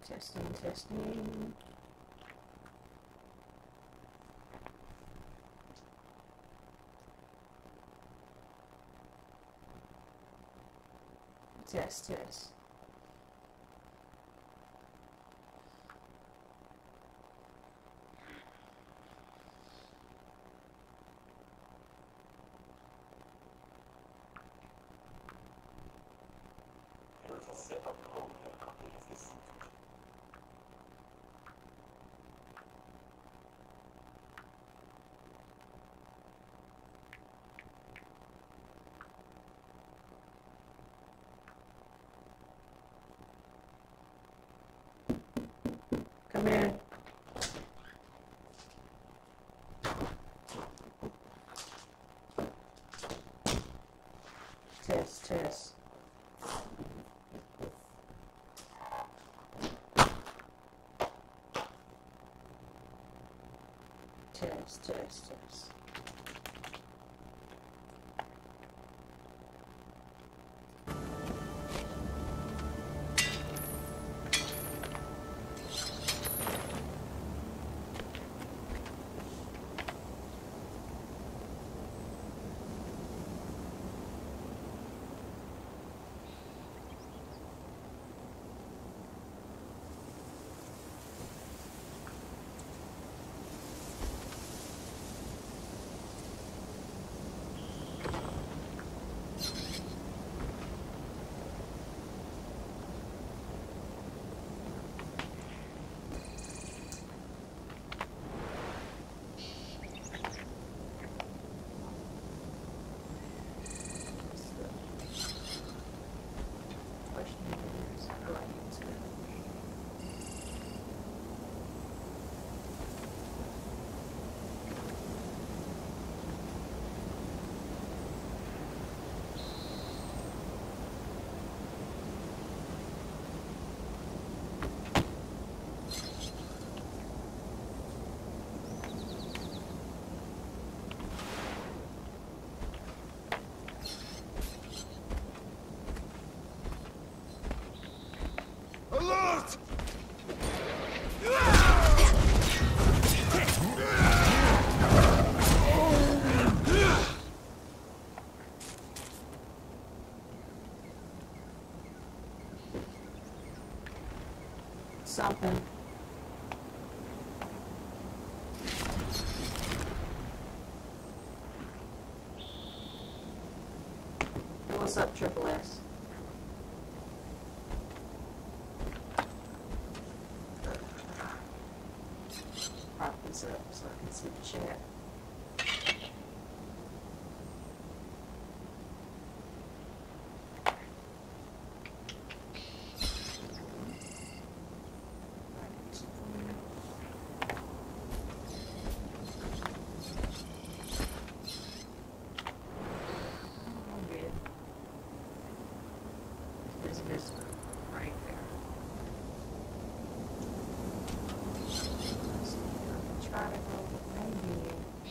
Testing, testing. Test, test. Come here. Test, test. Test, test, test. Alert! Something. What's up, Triple S? Prop this up so I can see the chat. This right there. Try to go maybe.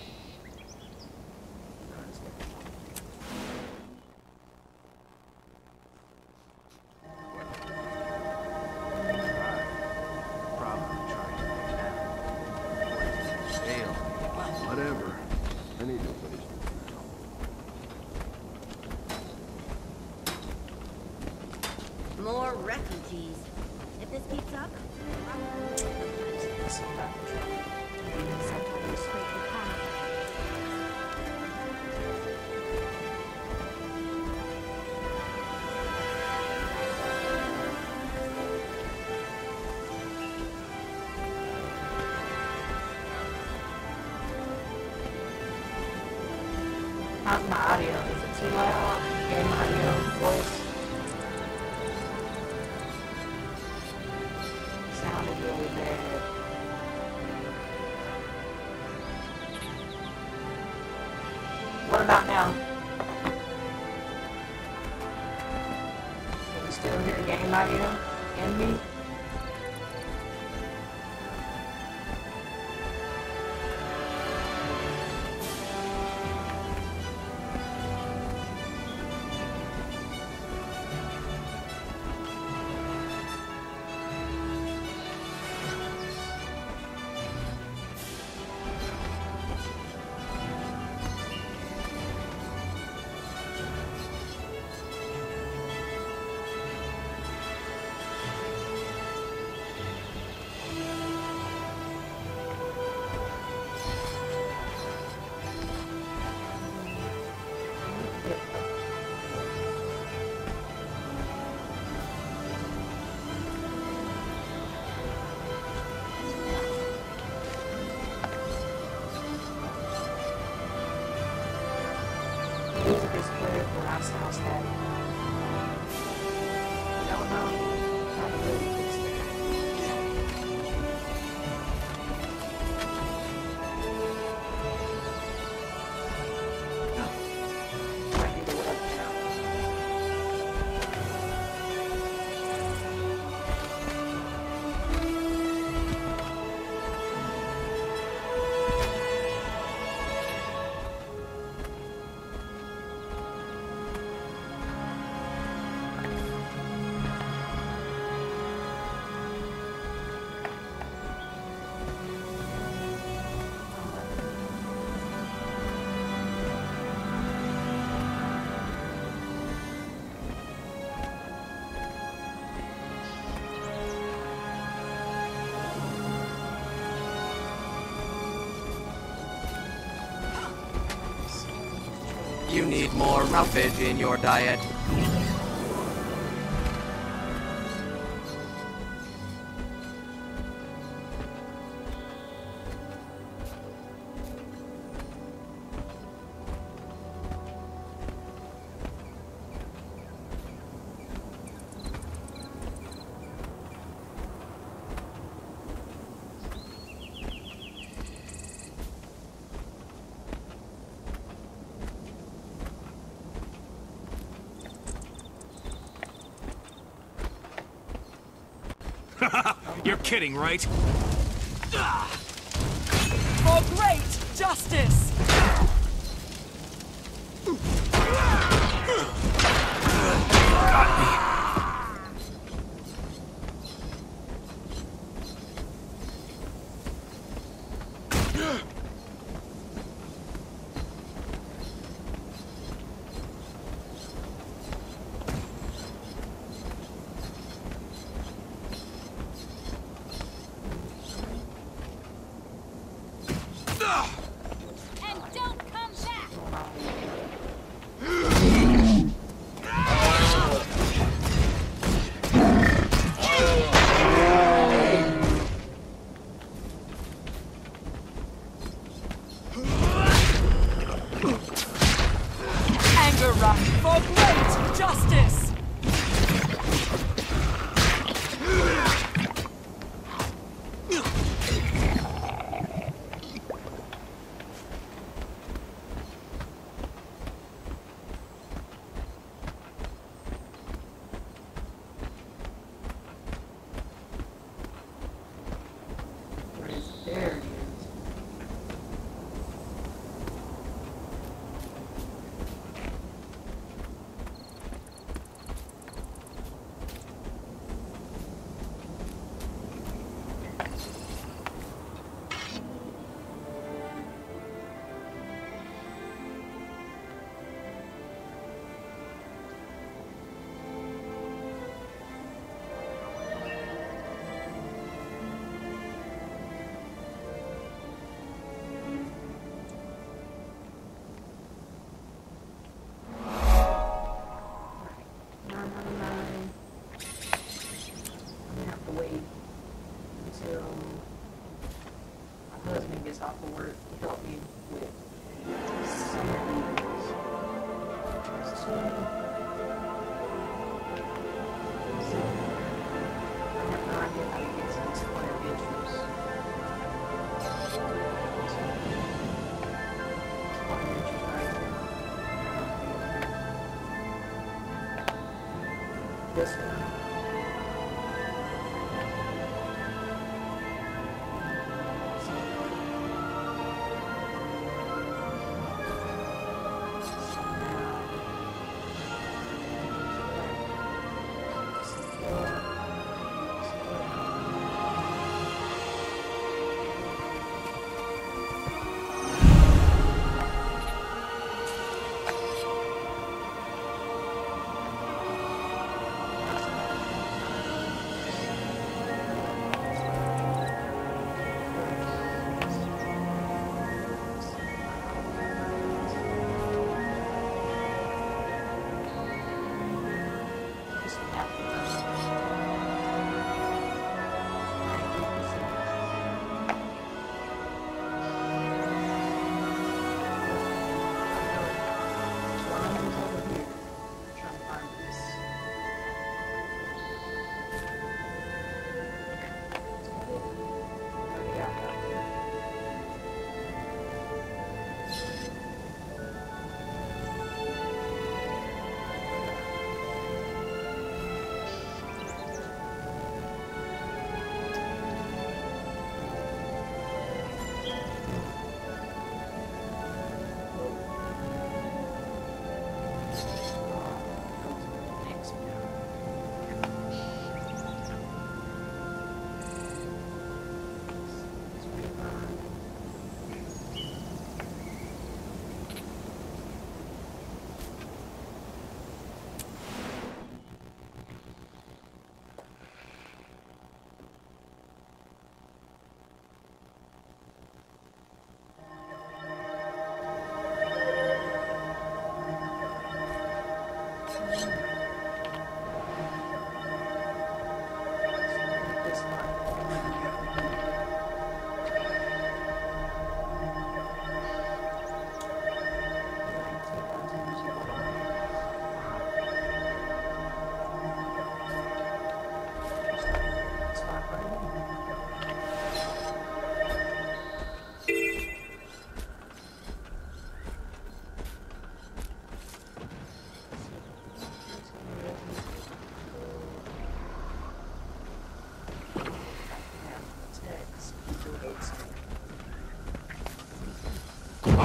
Whatever. I need to finish. More refugees. If this keeps up, sometimes straight to path. How's my audio? Is it too loud? Game audio, voice. Sounded really bad. What about now? Can you still hear game audio and me? You need more roughage in your diet. You're kidding, right? For great justice! And don't come back! Anger run for great justice! Where is it? There it is. I'm gonna have to wait until my husband gets off of work to help me with some of these. So, I have no idea how to get to these fun adventures. Fun adventures right here. This one.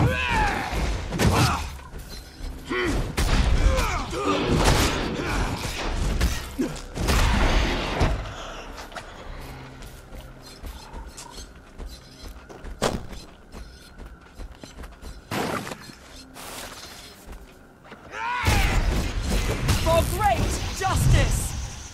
For great justice!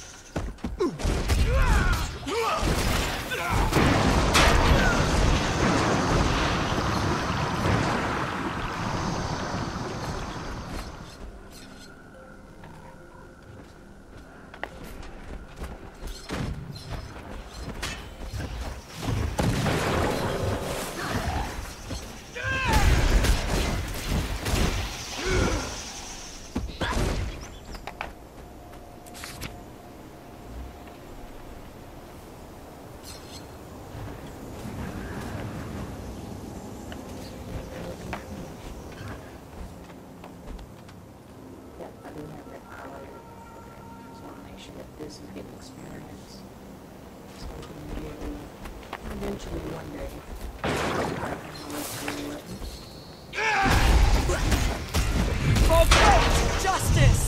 Yep, I do have that highlighted. Just want to make sure that this is getting experience. So maybe eventually one day. For great justice!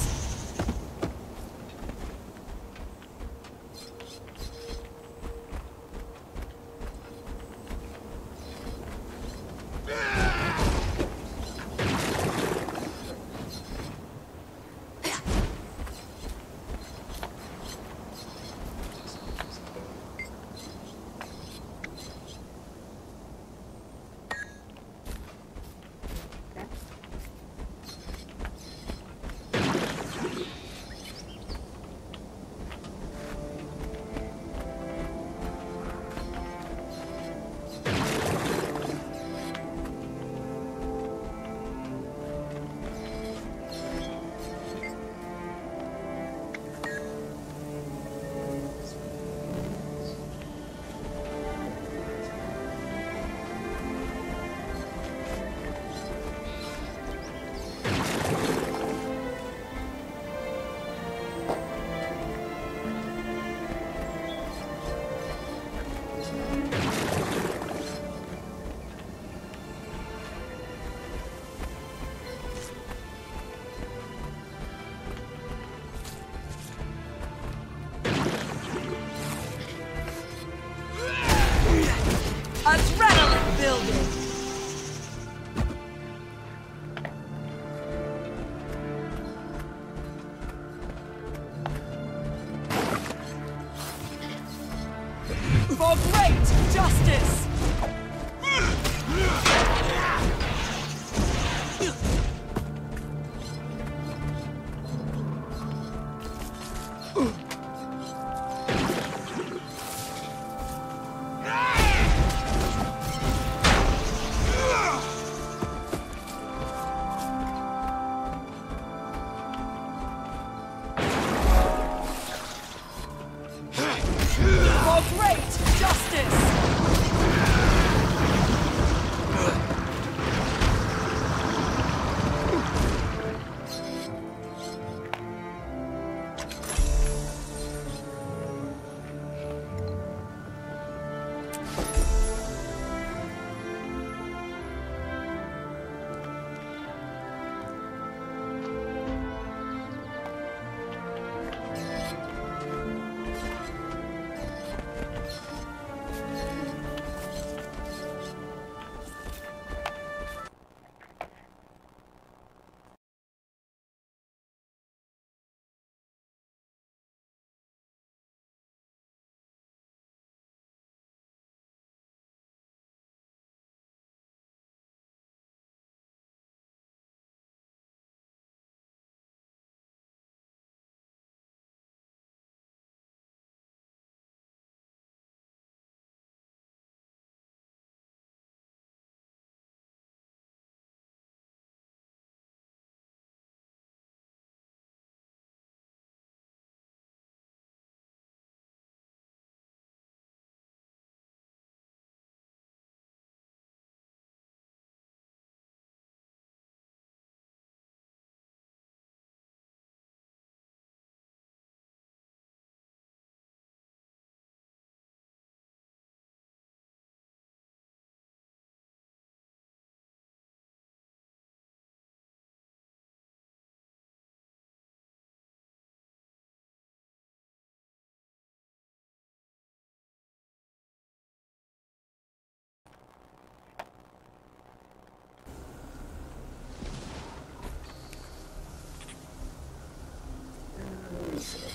Adrenaline building! For great justice! For great justice! explosive.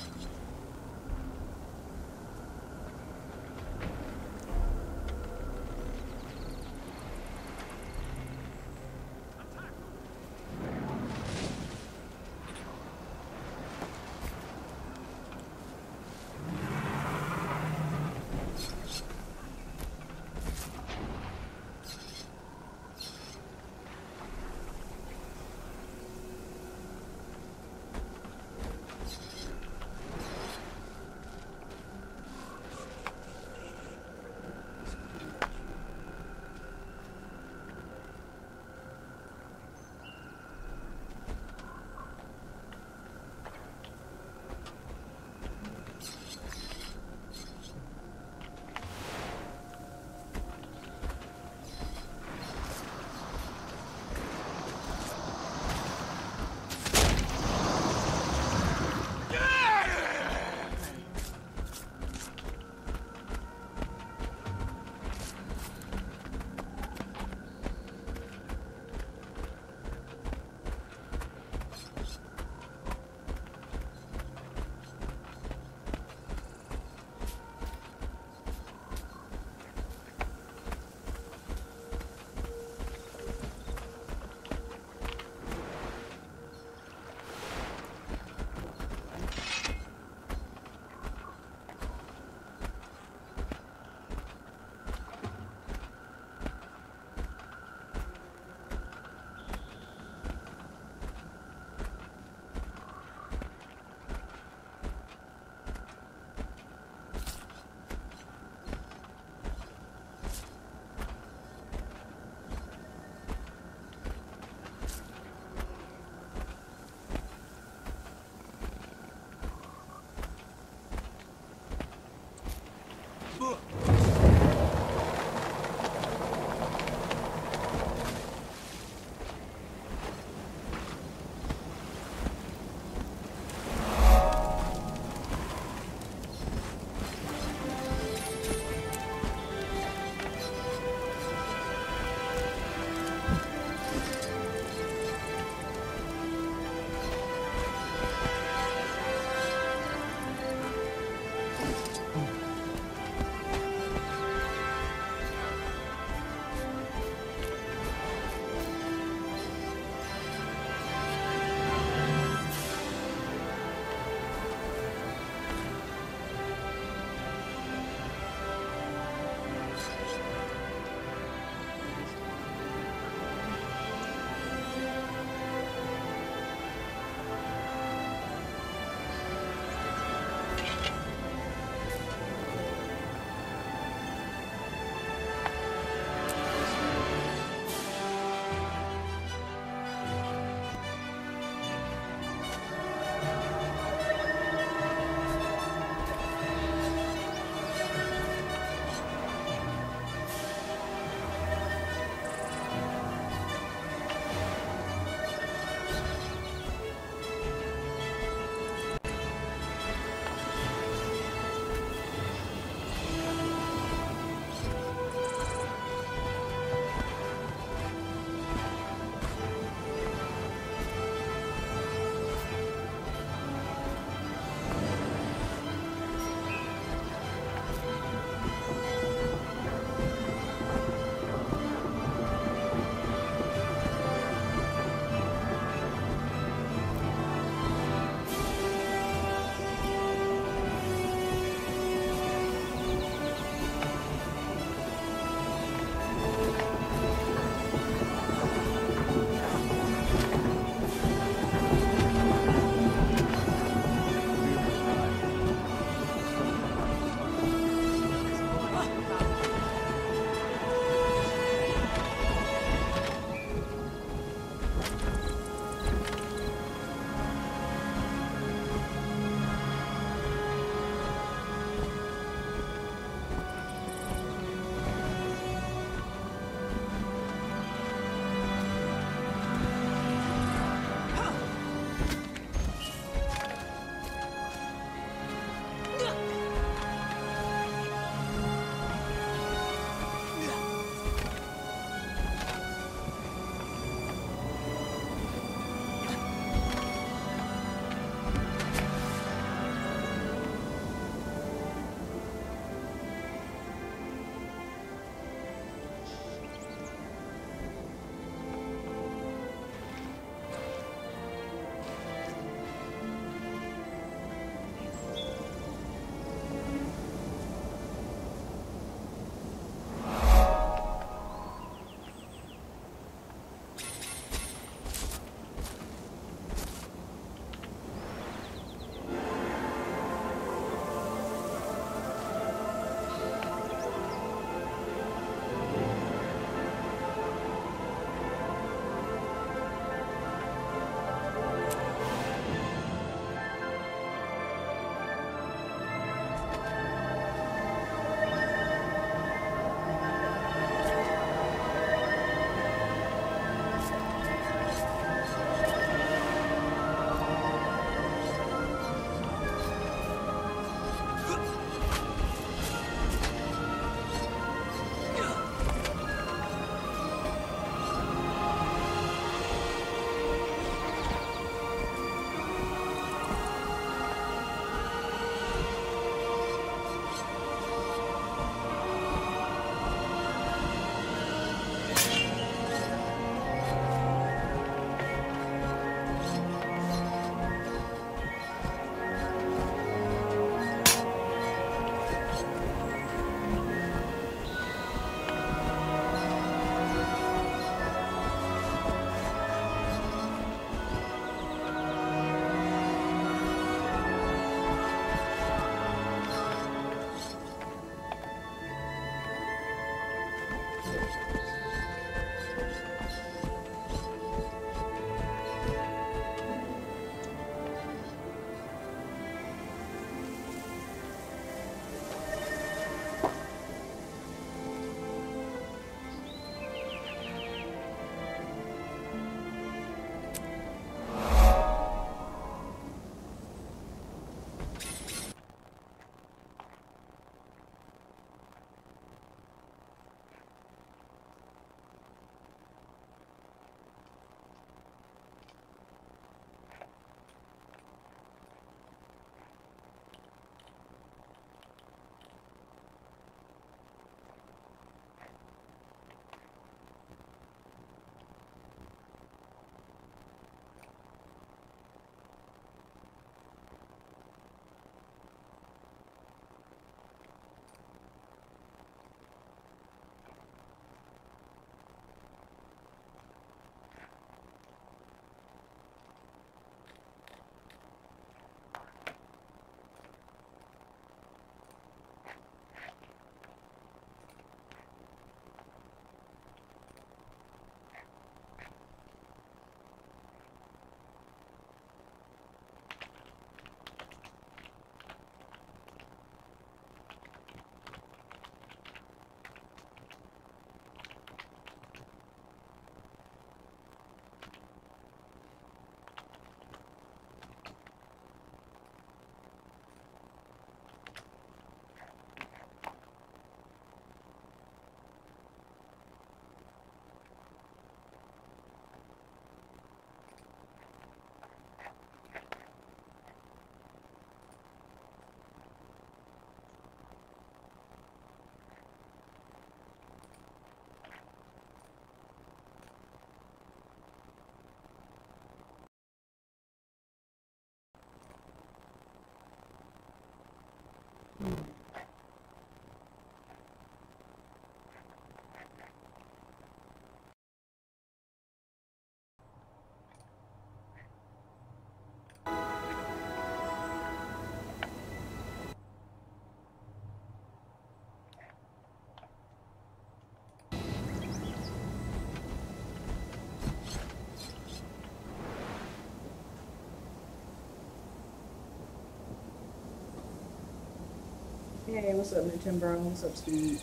Hey, what's up, Nintendo? What's up, Steve?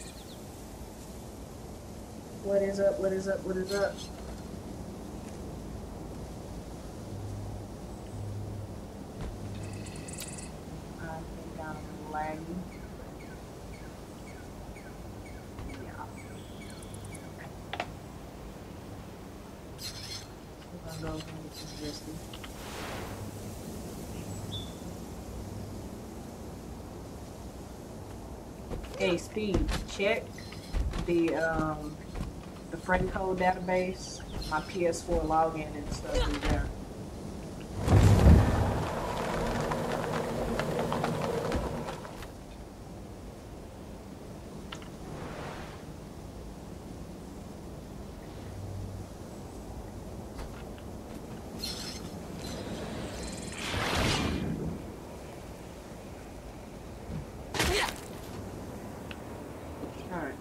What is up? What is up? What is up? I think I'm lagging. Yeah. If I go and it's risky. Hey, Steve, check the friend code database. My PS4 login and stuff is there. Alright.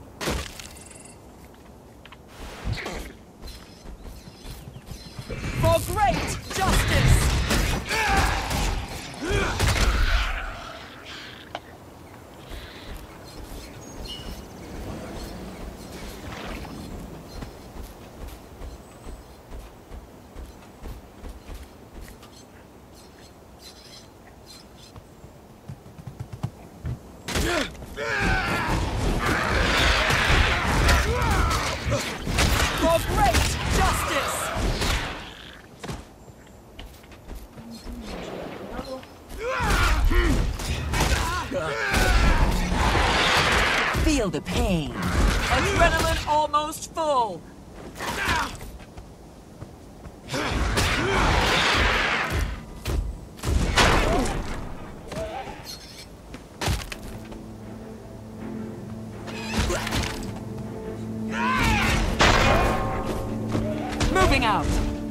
For great justice! For great justice! Feel the pain. Adrenaline almost full. Moving out.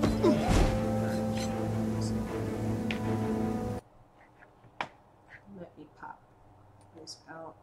Let me pop this out.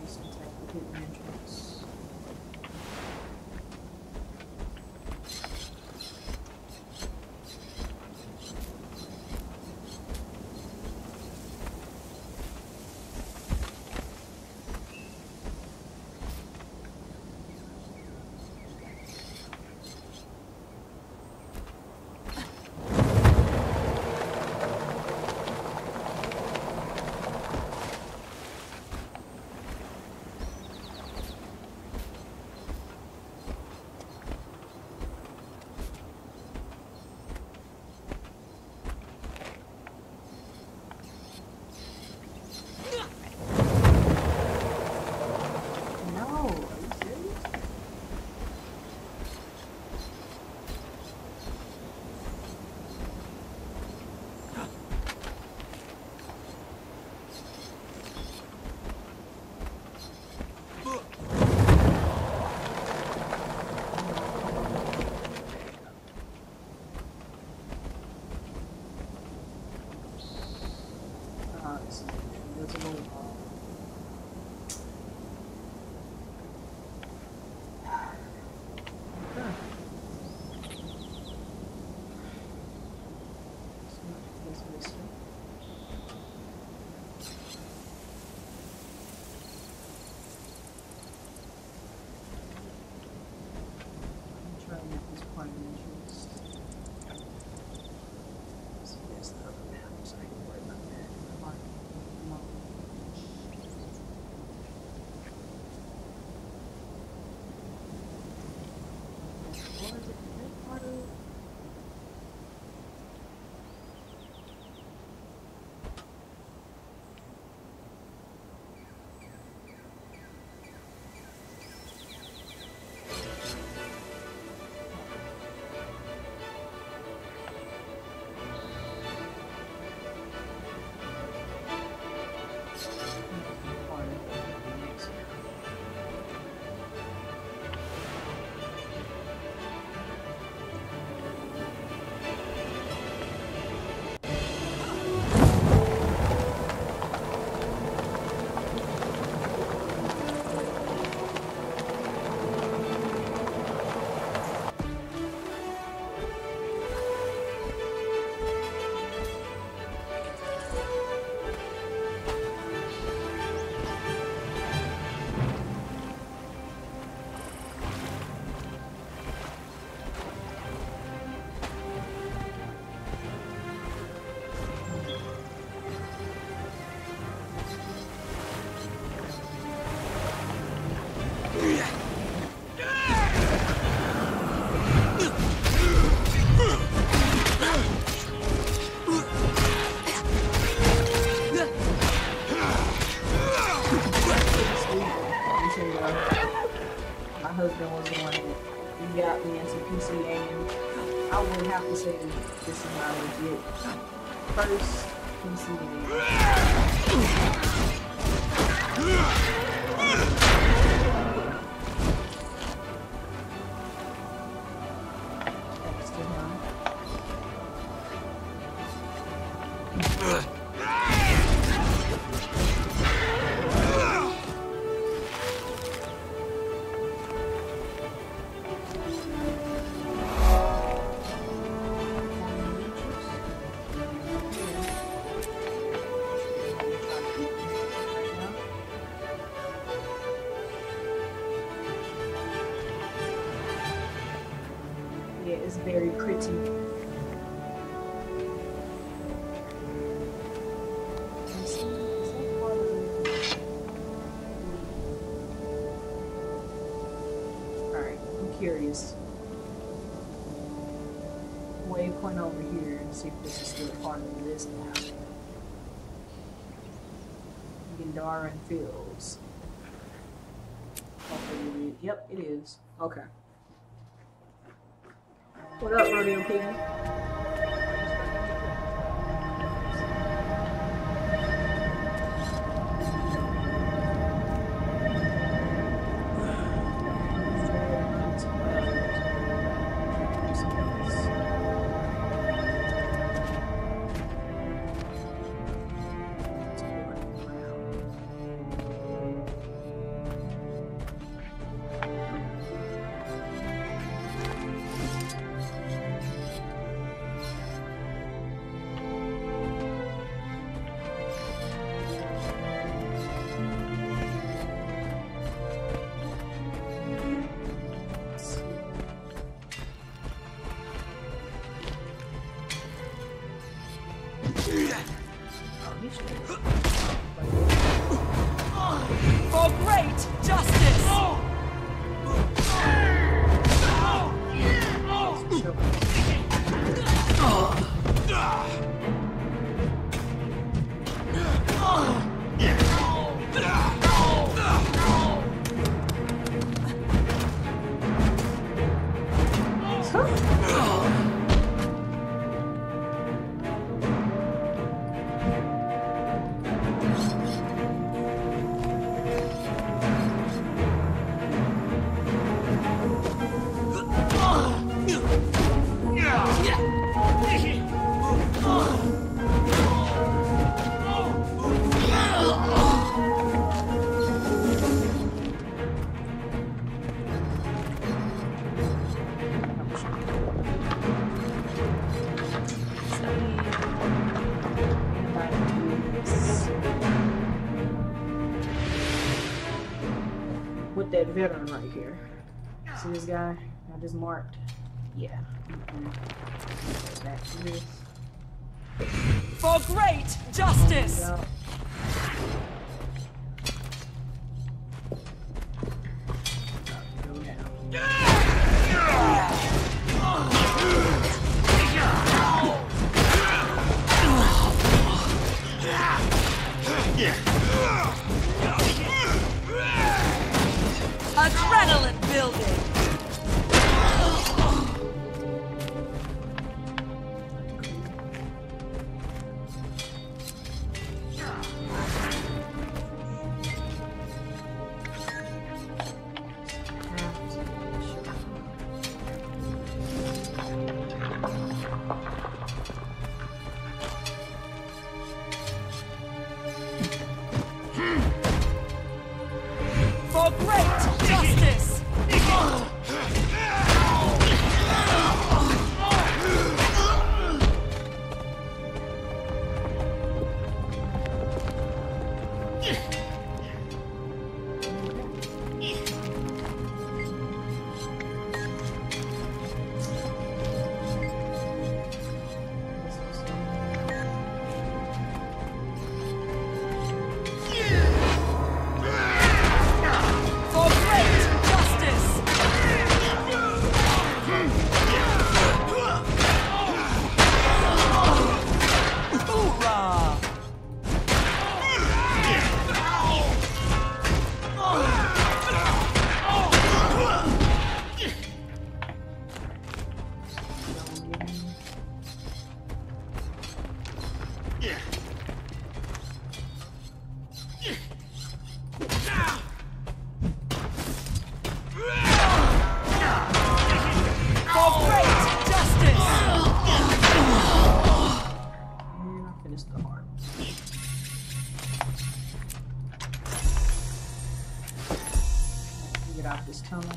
some type of hidden entrance. husband was the one that got me into PC gaming. I would have to say this is my legit first PC Thanks to him. It's very pretty. Alright, I'm curious. Waypoint over here and see if this is still part of this now. Gandara Fields. Yep, it is. Okay. What up, Rodeo Piggy? For great justice! With that veteran right here. See this guy I just marked? Yeah. Back to this. For great justice! Go. Go down. Adrenaline building! For great justice! For great justice! Hoorah! For great justice! And I finished the heart. Get out this tunnel.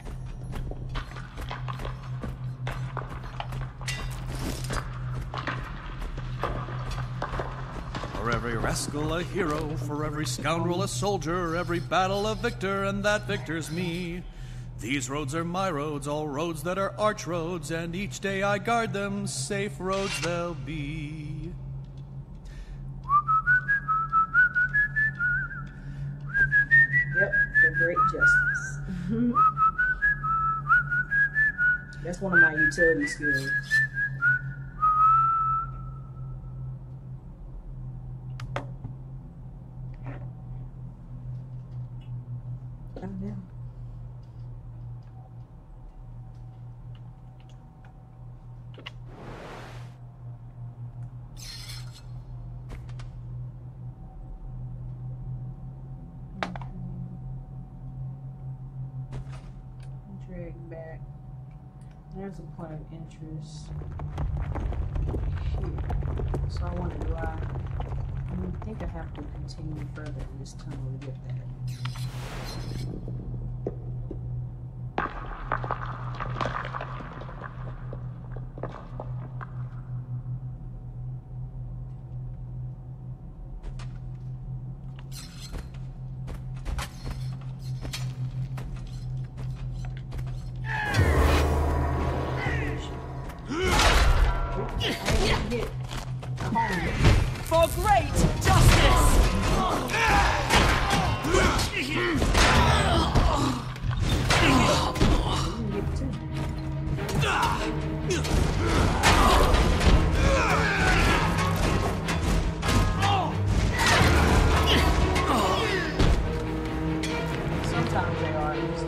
For every rascal a hero, for every scoundrel a soldier, every battle a victor, and that victor's me. These roads are my roads, all roads that are arch roads, and each day I guard them, safe roads they'll be. Yep, for great justice. That's one of my utility skills. Calm down. Drag back. There's a point of interest here. So I want to do I think I have to continue further in this tunnel to get there. For great justice! Sometimes they are. Just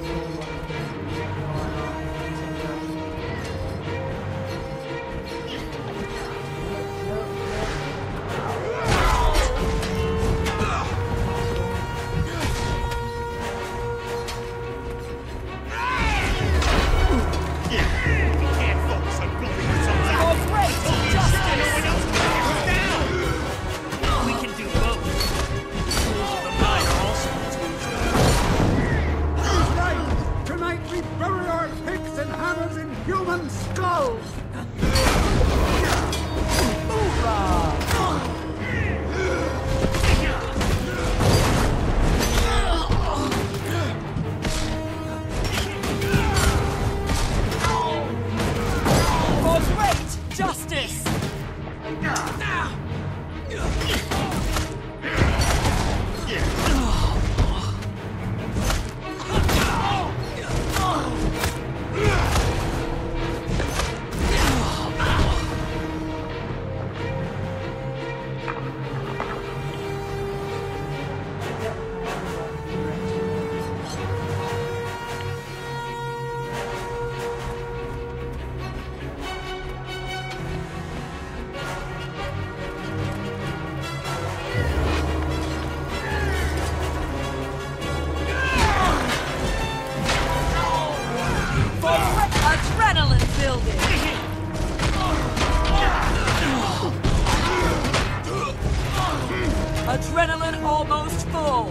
Adrenaline building. Adrenaline almost full.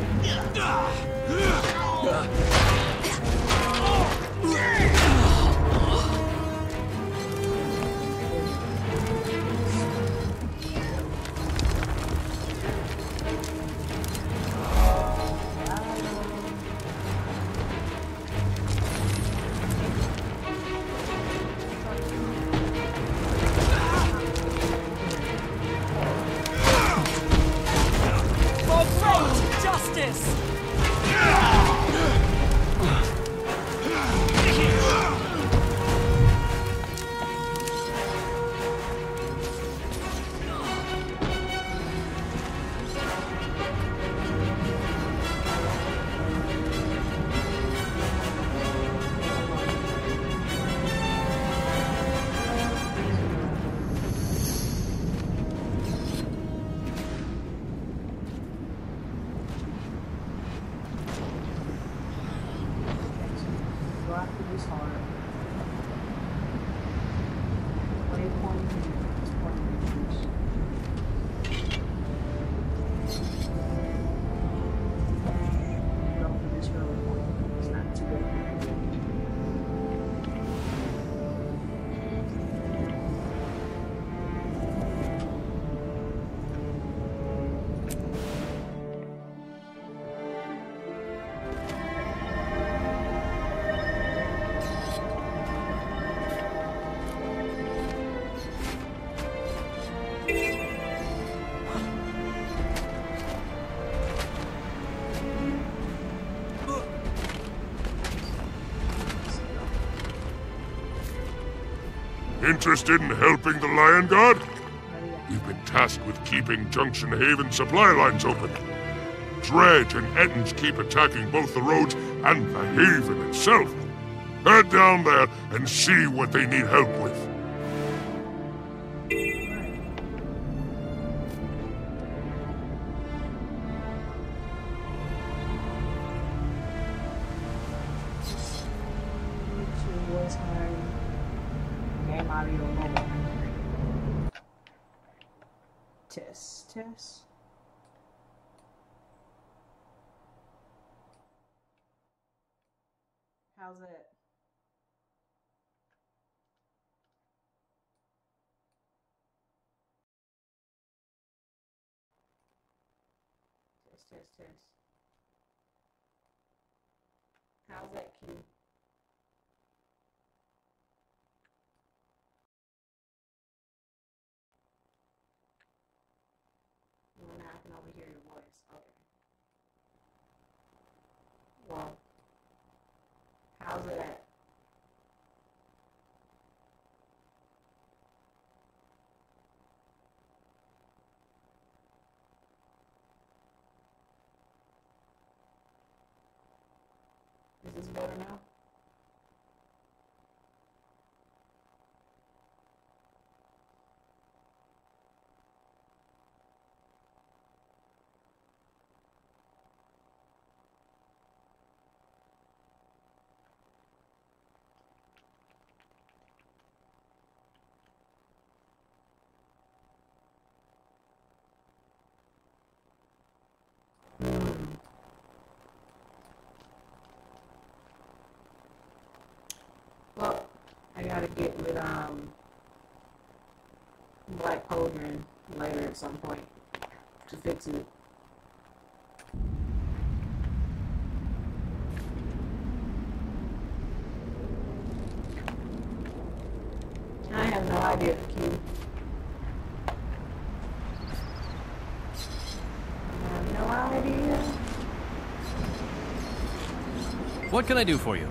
For great justice. go after this heart. Waypoint and point pictures. Go for this early point. It's not too bad. Interested in helping the Lion Guard? We've been tasked with keeping Junction Haven supply lines open. Dredge and Ettins keep attacking both the roads and the Haven itself. Head down there and see what they need help with. Test. How's it? Test. How's that, Q? Well, now I can only hear your voice. Okay. right now? Well, I gotta get with Black Cauldron later at some point to fix it. I have no idea, Q. I have no idea. What can I do for you?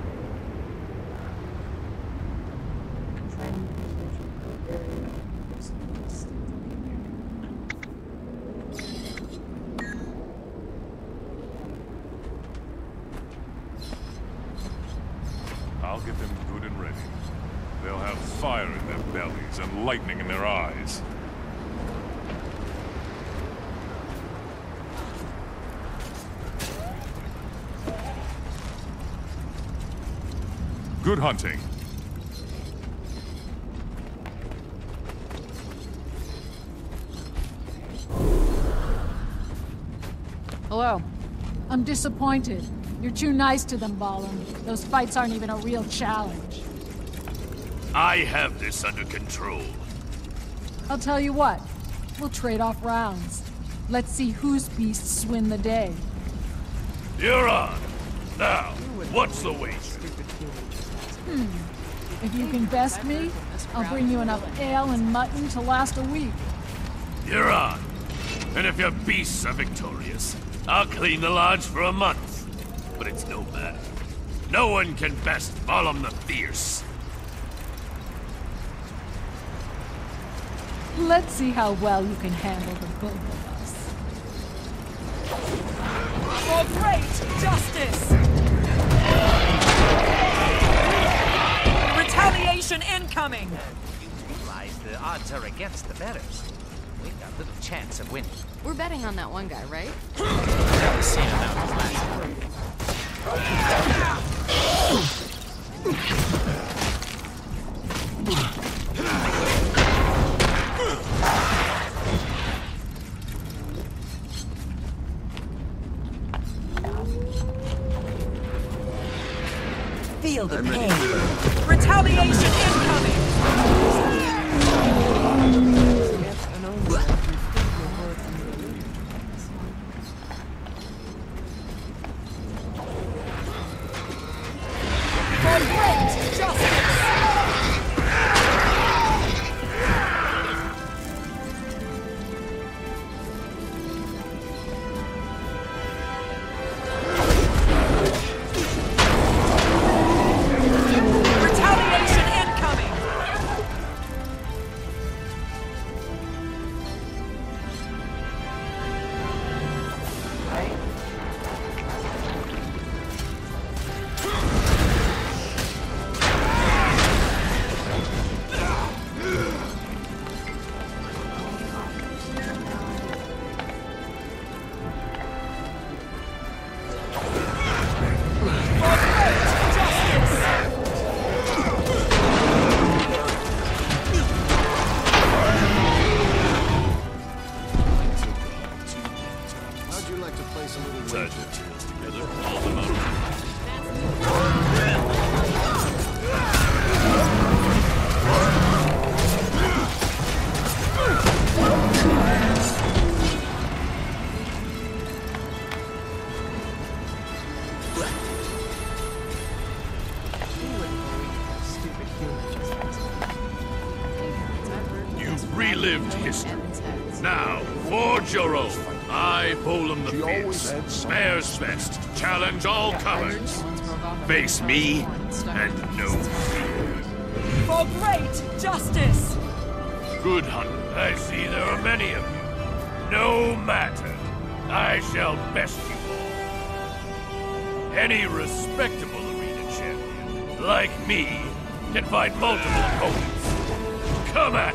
I'll get them good and ready. They'll have fire in their bellies and lightning in their eyes. Good hunting. Hello. I'm disappointed. You're too nice to them, Balam. Those fights aren't even a real challenge. I have this under control. I'll tell you what. We'll trade off rounds. Let's see whose beasts win the day. You're on. Now, what's the wager? If you can best me, I'll bring you enough ale and mutton to last a week. You're on. And if your beasts are victorious, I'll clean the lodge for a month. But it's no matter. No one can best Balam the Fierce. Let's see how well you can handle the both of us. For great justice! Retaliation incoming! You realize the odds are against the betters. We've got little chance of winning. We're betting on that one guy, right? That was Sand Mountain's last. Feel the pain. Retaliation incoming! For great justice! Retaliation incoming! How'd you like to play some little wager? Together, all the mountains. You've relived history. Now, forge your own. I, Balam the Fierce, Mayor's Best, challenge all comers. Face me, and no fear. For great justice! Good hunter. I see there are many of you. No matter. I shall best you all. Any respectable arena champion, like me, can fight multiple opponents. Come at me!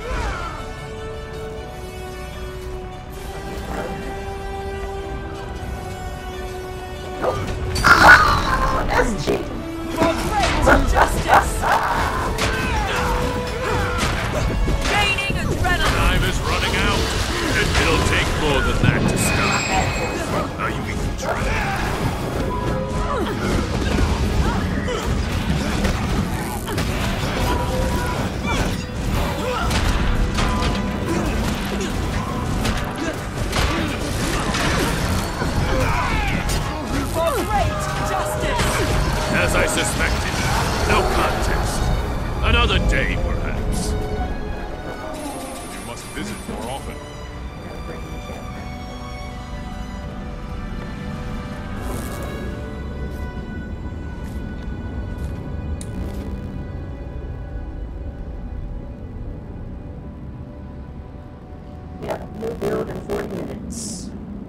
That's cheap. For great justice! Gaining adrenaline! Time is running out, and it'll take more than that to stop. Are you even trying? For great justice! As I suspected, no contest. Another day, perhaps. You must visit more often. Yeah, new build in 40 minutes.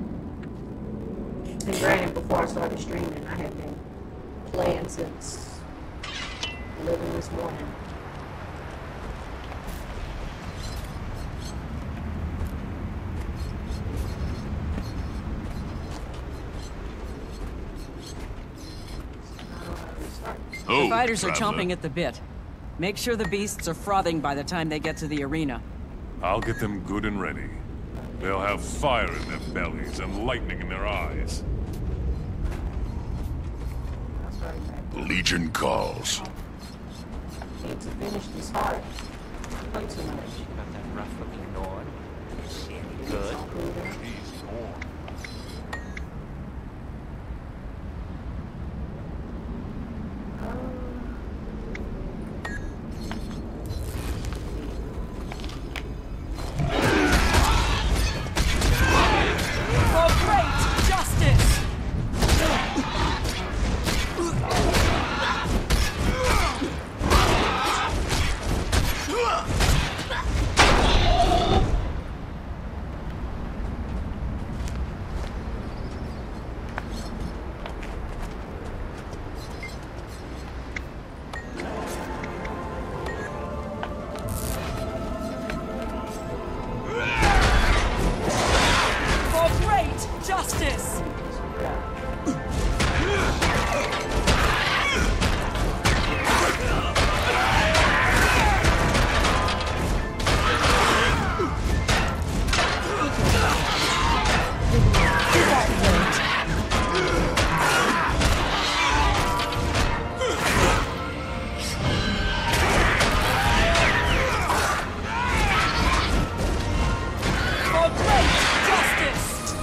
And granted, before I started streaming, I had been playing since 11 this morning. The fighters are chomping at the bit. Make sure the beasts are frothing by the time they get to the arena. I'll get them good and ready. They'll have fire in their bellies and lightning in their eyes. Legion calls. Need to finish this hard. Play too much. Got that rough-looking Nord. Is she any good? He's torn. For great justice! For great justice! For great justice!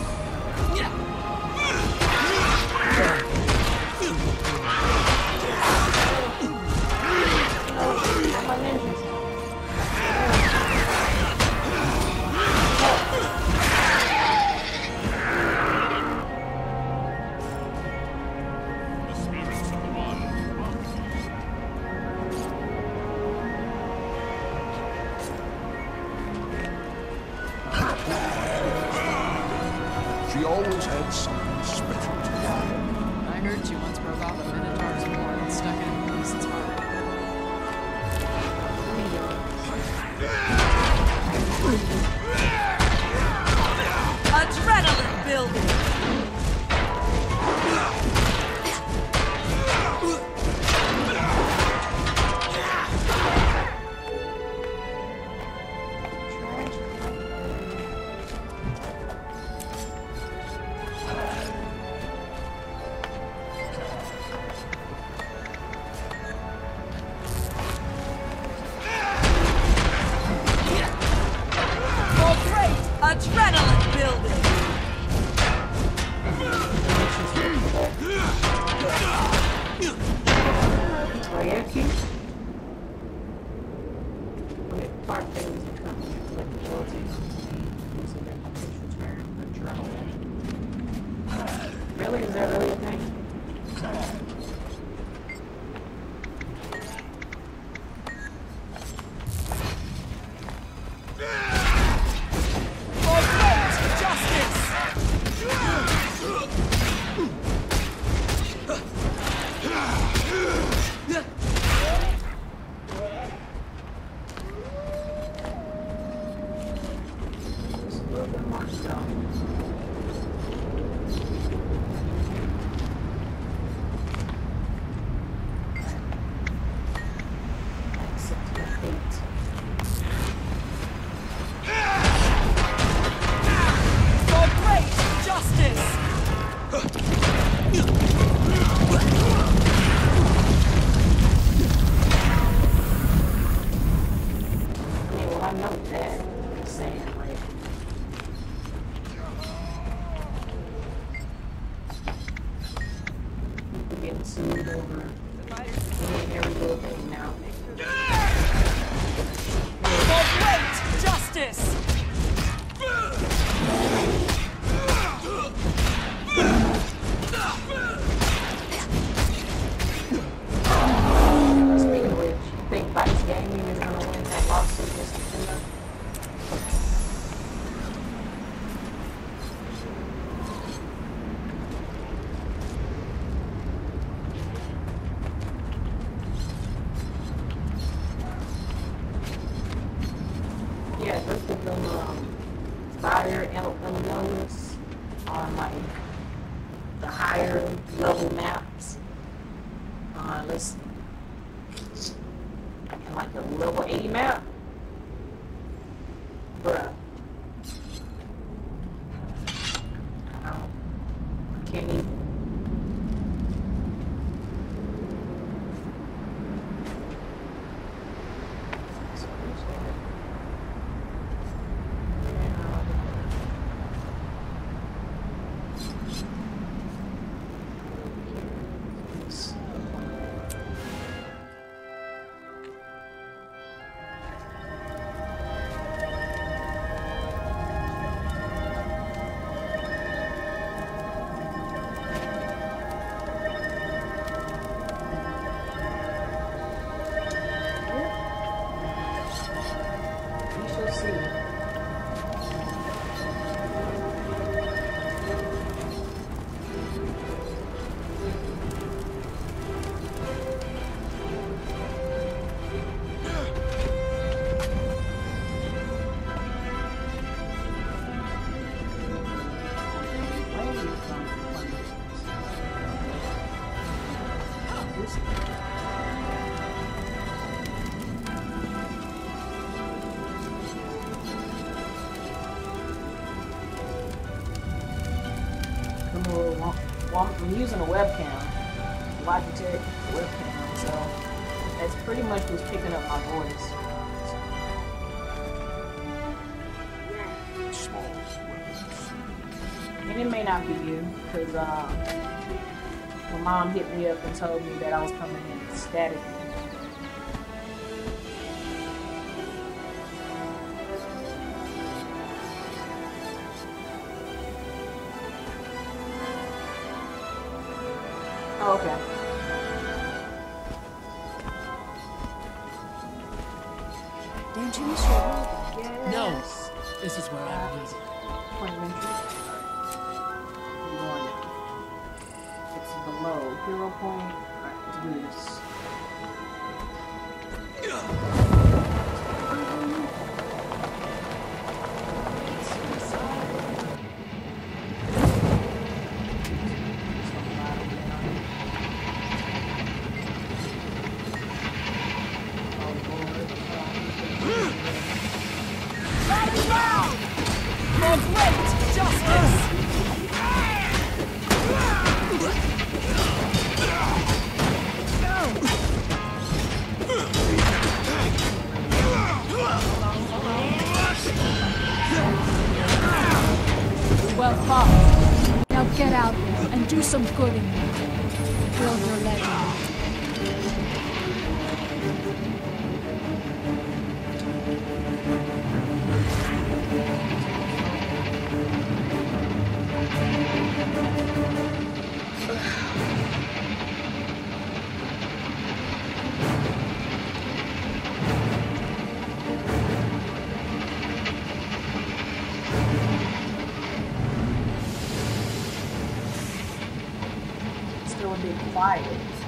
The spirits of the wild. She always had something special to her. I heard you once broke off a Minotaur's horn and stuck it in the beast's heart. Adrenaline building! For great adrenaline building! Oh, yeah, cute. Okay, part things and company abilities. Using their potential turn, adrenaline. Really? Is that really a thing? For great justice! sued over every little thing now. For great justice! Speaking of which, you think Vice Gaming is going to win that lawsuit this September? Yeah, let's give them fire Illinois on like the higher level maps. Let's and like the level 80 map. Bruh. I can't even. I'm using a webcam, Logitech webcam, so that's pretty much what's picking up my voice. And it may not be you, because my mom hit me up and told me that I was coming in static. Oh, okay. Don't you miss your robot? Yes. No. This is where I live. Point of entry. It's below. Hero point. Alright, let's do this. Well fought. Now get out there and do some good in there. Build your legend. Still a bit quiet.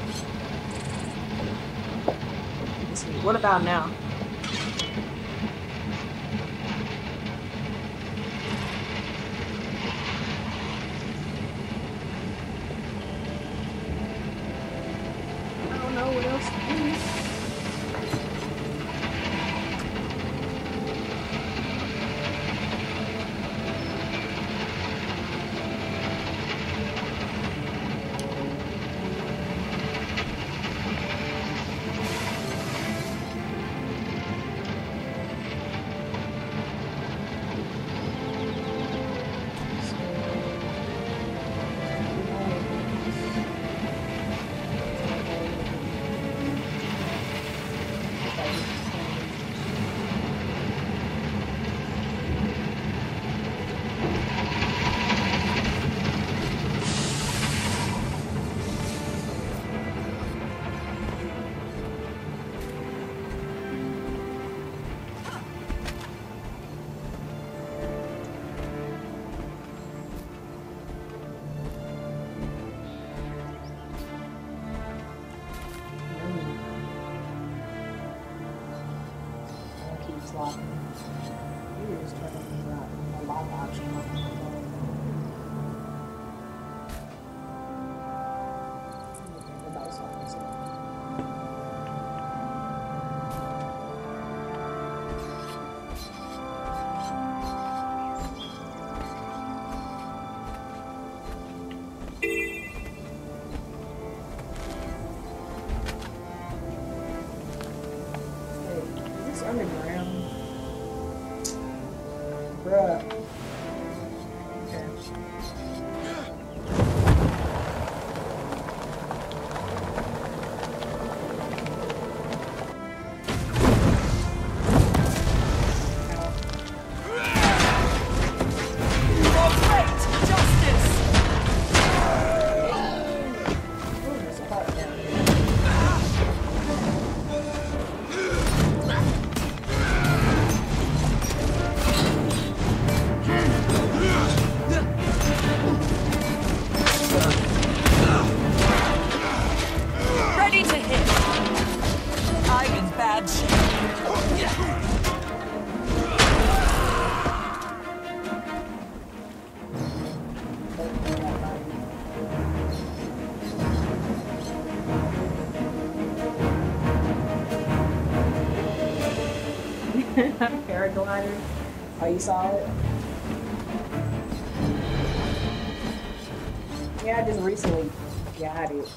Let's see, what about now? I don't know what else to do. It's locking. You just turn on the lock option on the phone. Nobody's on this. Underground. Bruh. Okay. For great justice! Ooh, there's a heart down here. Ready to hit! I'm in bad shape. Paraglider. Oh, you saw it? Yeah, I just recently got it.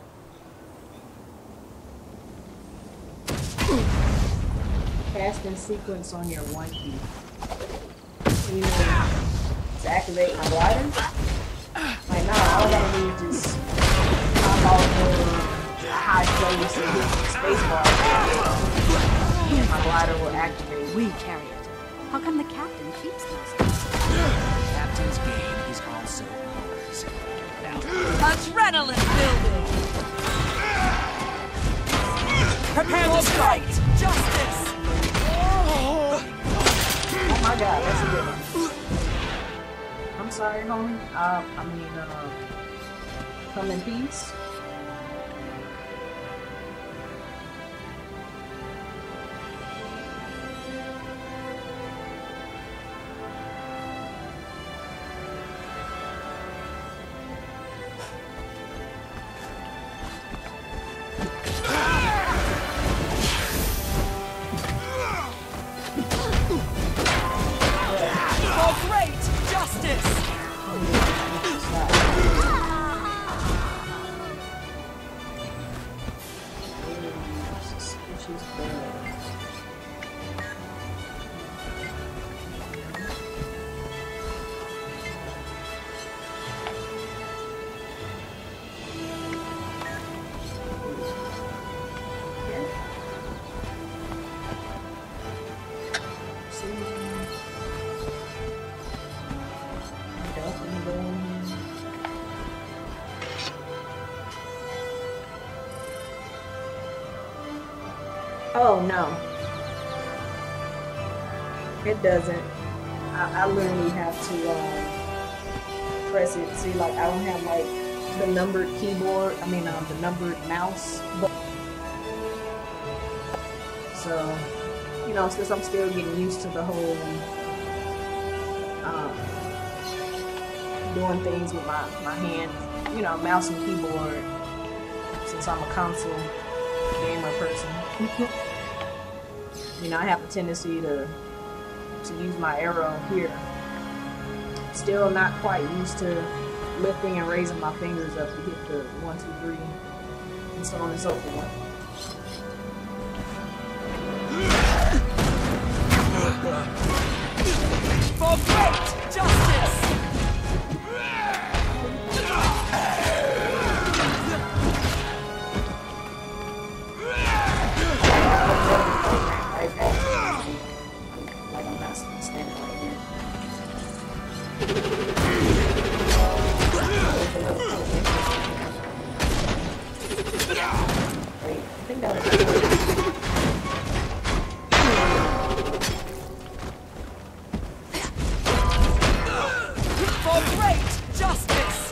Casting sequence on your 1 key. You mean to activate my glider? Like, nah, all I gotta do is just pop off the high place and hit the space bar. And my glider will activate. We carry it. How come the captain keeps those? Captain's gain is also ours. Adrenaline building! Prepare to strike! Justice! Oh my god, that's a good one. I'm sorry, homie. Come in peace. For great justice! Oh no, it doesn't. I literally have to press it. See, like I don't have like the numbered keyboard. I mean, the numbered mouse. But so, you know, since I'm still getting used to the whole doing things with my hand, you know, mouse and keyboard. Since I'm a console gamer person. You know, I have a tendency to use my arrow here. Still not quite used to lifting and raising my fingers up to hit the 1, 2, 3, and so on and so forth. For great justice! Like I'm not standing right here. Wait, I think that was For great justice!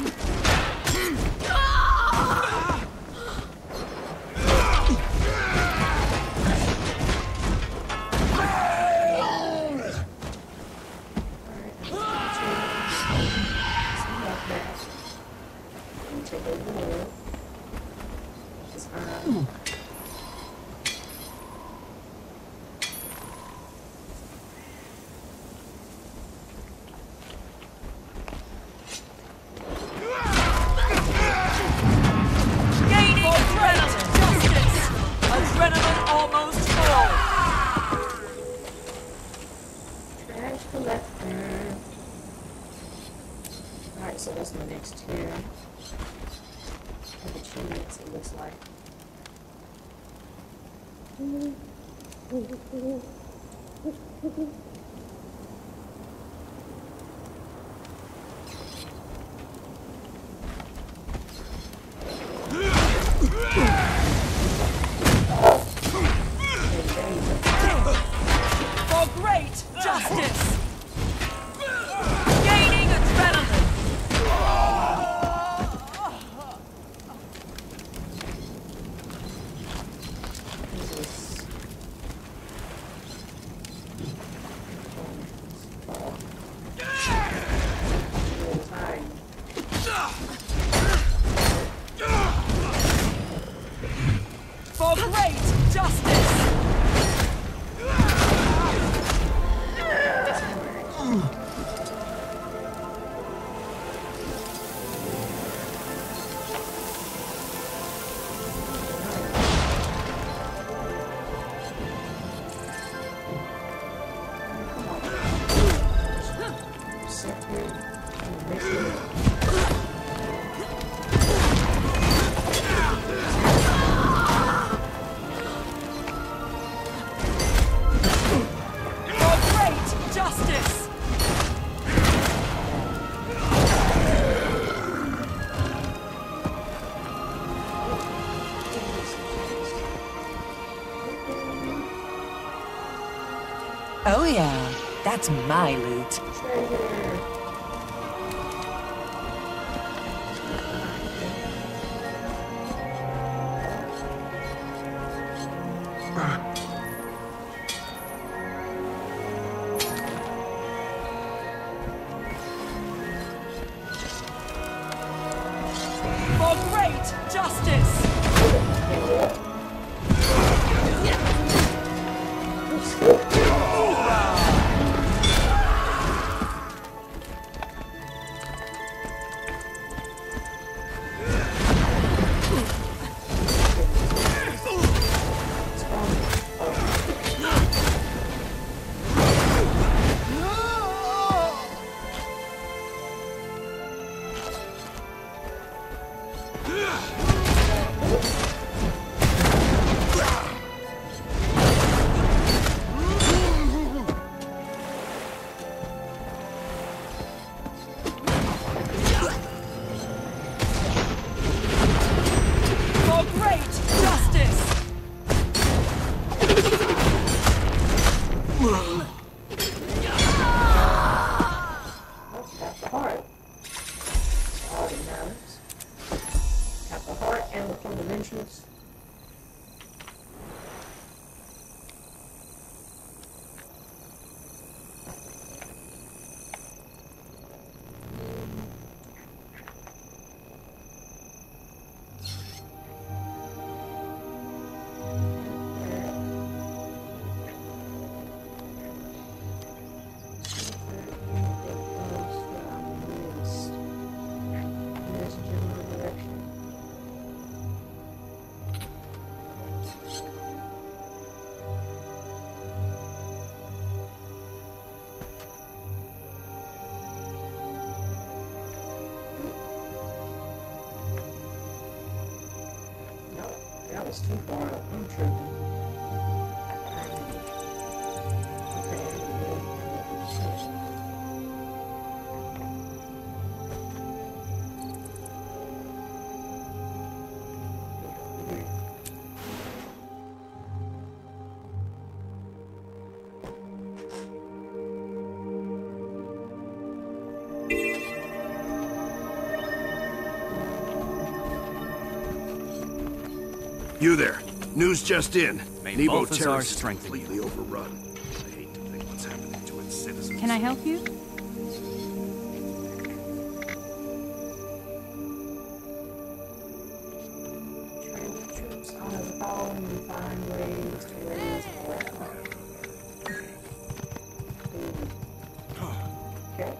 Gaining adrenaline. Justice. Adrenaline almost full. Trash collector. Alright, so that's my next tier of achievements, it looks like. For great justice. Gaining adrenaline. For great justice. For great justice. Oh yeah, that's my loot. For great justice. For great justice. Got the heart. All that matters. Got the heart and the fundamentals. That was too far up. I'm tripping. You there. News just in. May Nebo Balthazar Terrace is strengthen you. completely overrun. I hate to think what's happening to its citizens. Can I help you? Okay.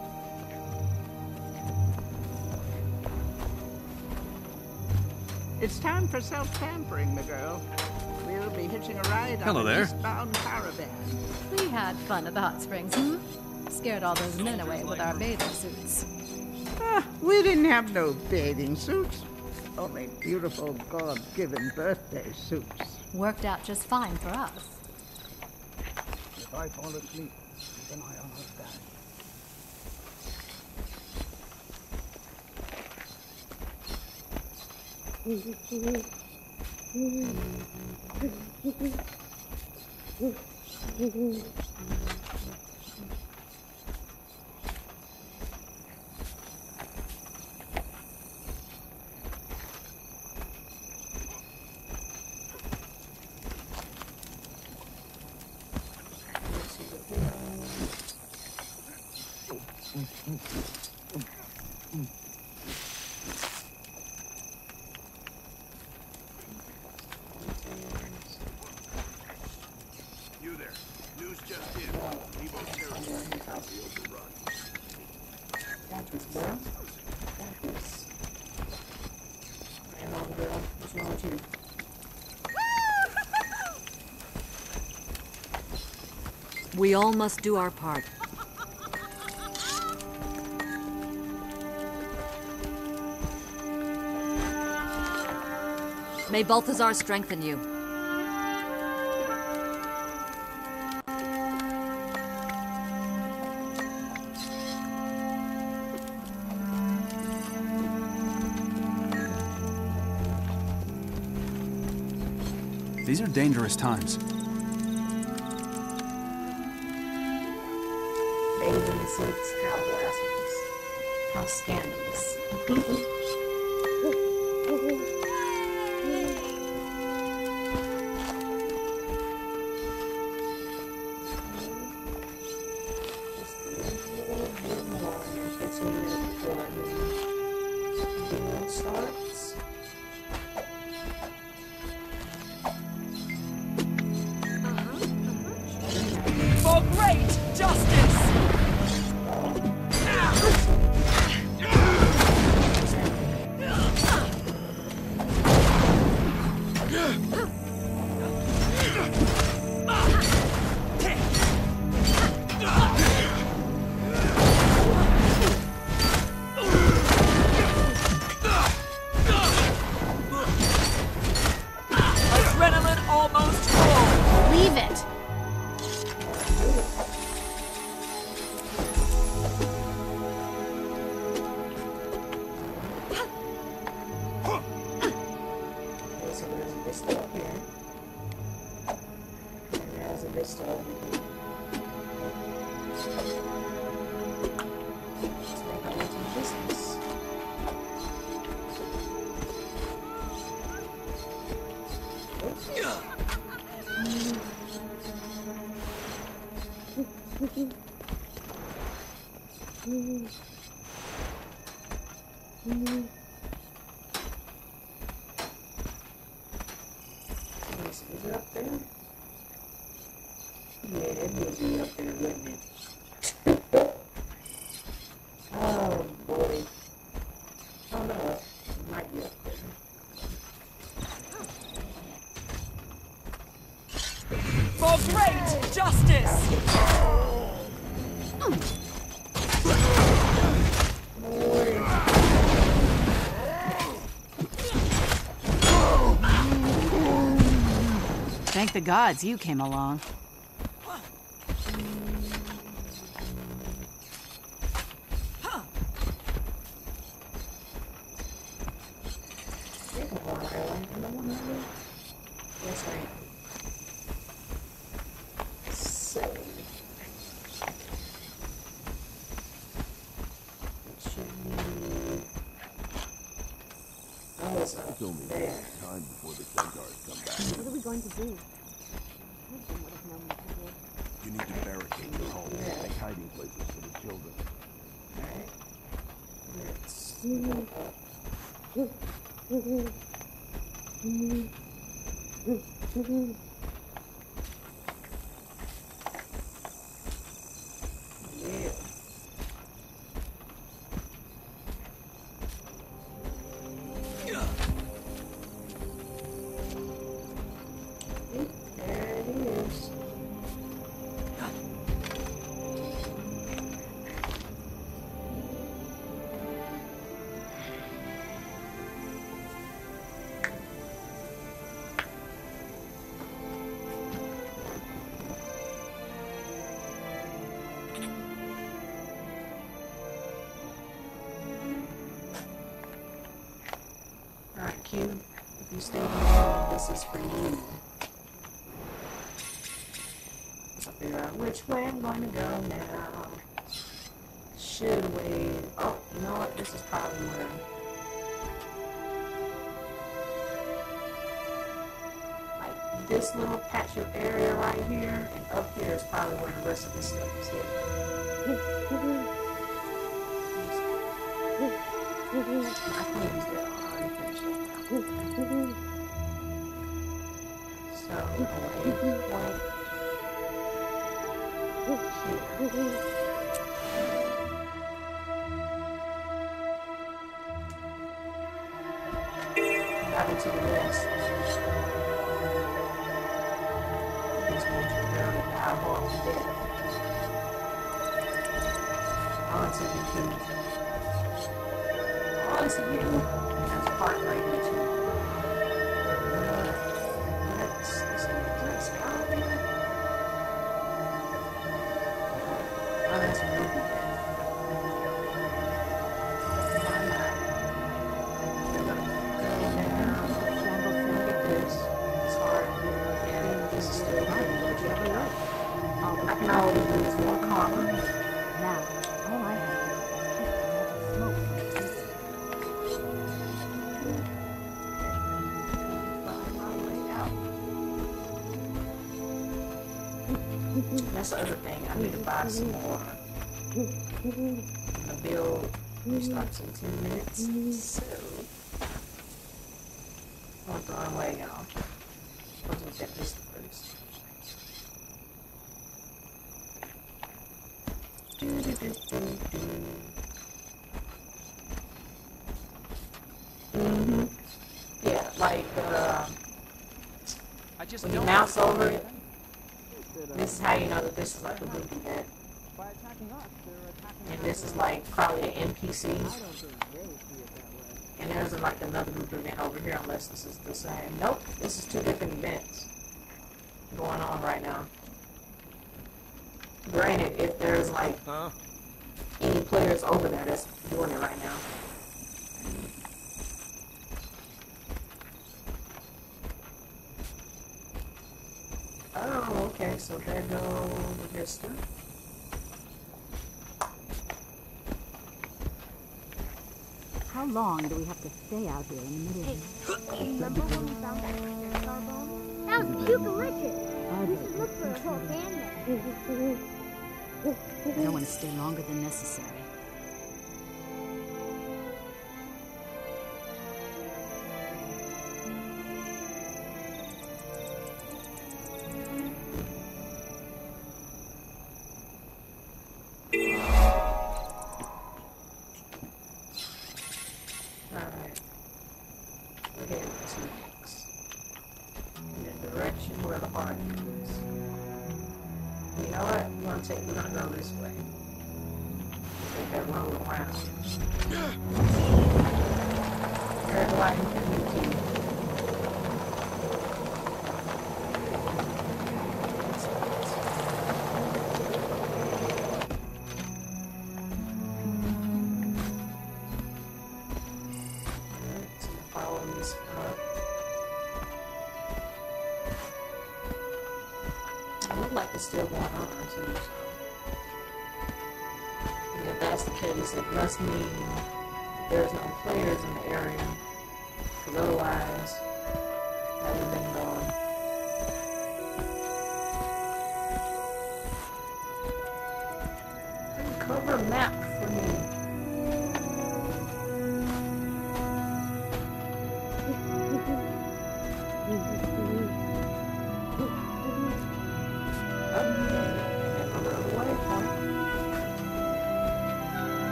It's time for self-pampering, my girl. We'll be hitching a ride Hello on there. an eastbound caravan. We had fun at the hot springs, Scared all those men away with our bathing suits. We didn't have no bathing suits. Only beautiful God-given birthday suits. Worked out just fine for us. If I fall asleep, keep an eye on her back. You there. News just in. Evo territory currently overrun. What's wrong with you? We all must do our part. May Balthazar strengthen you. These are dangerous times. Bathing suits, cow blasters, house scandals. Starts. For great justice! Adrenaline almost full. Leave it. Okay, so there's a vista up here. And there's a vista over here. Let's make our way to the business. Is it up there? Yeah, it would be up there, wouldn't it? Oh boy. Oh no, it might be up there. For great justice! Thank the gods you came along. That's right. So. It should be. Oh, it's up there. Time before the Centaurs come back. What are we going to do? You need to barricade your home and make hiding places for the children. Alright. Let's Yeah. There it is. Alright, Q, if you stay here, this is for you. Let's figure out which way I'm going to go now. Should wait. Oh, you know what? This is probably where. Like this little patch of area right here, and up here is probably where the rest of the stuff is hidden. I think he's dead. So, waypoint here. Out into the west. He's going to bury the eyeball to death. Onto the key. Onto you. That's a part right here too. Oh, that's a movie. I can always use more copper. Now, all I have to do is smoke. That's the other thing. I need to buy some more. The build starts in 10 minutes. So, I'm throwing away, y'all. Let's check this first. Yeah, like when you mouse over it, this is how you know that this is like a group event. And this is like probably an NPC. And there's like another group event over here unless this is the same. Nope, this is two different events going on right now. Granted, if there's like any players over there that's doing it right now. Oh, okay, so there goes the Vista. How long do we have to stay out here in the middle? Hey, remember when we found that Clear Star bone? That was cute delicious. We should look for a whole band there. I don't want to stay longer than necessary. Alright. We're heading to next. In the direction where the heart is. You know what? We're gonna go this way. Take that road around. There's a lot of community. Follow this up. It looks like it's still going on too. So. And if that's the case, it must mean there's no players in the area. Because otherwise, that would have been gone. Cover map for me.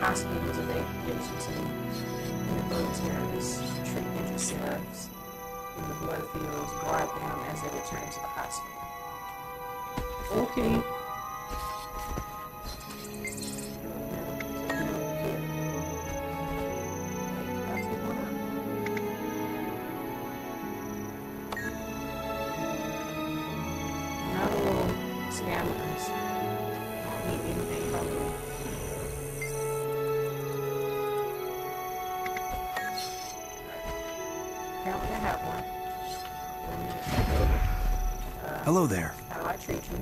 hospitals evade patients and terrorists treatment the serums in the blood fields, guard them as they return to the hospital. Okay. Hello there. How do I treat you?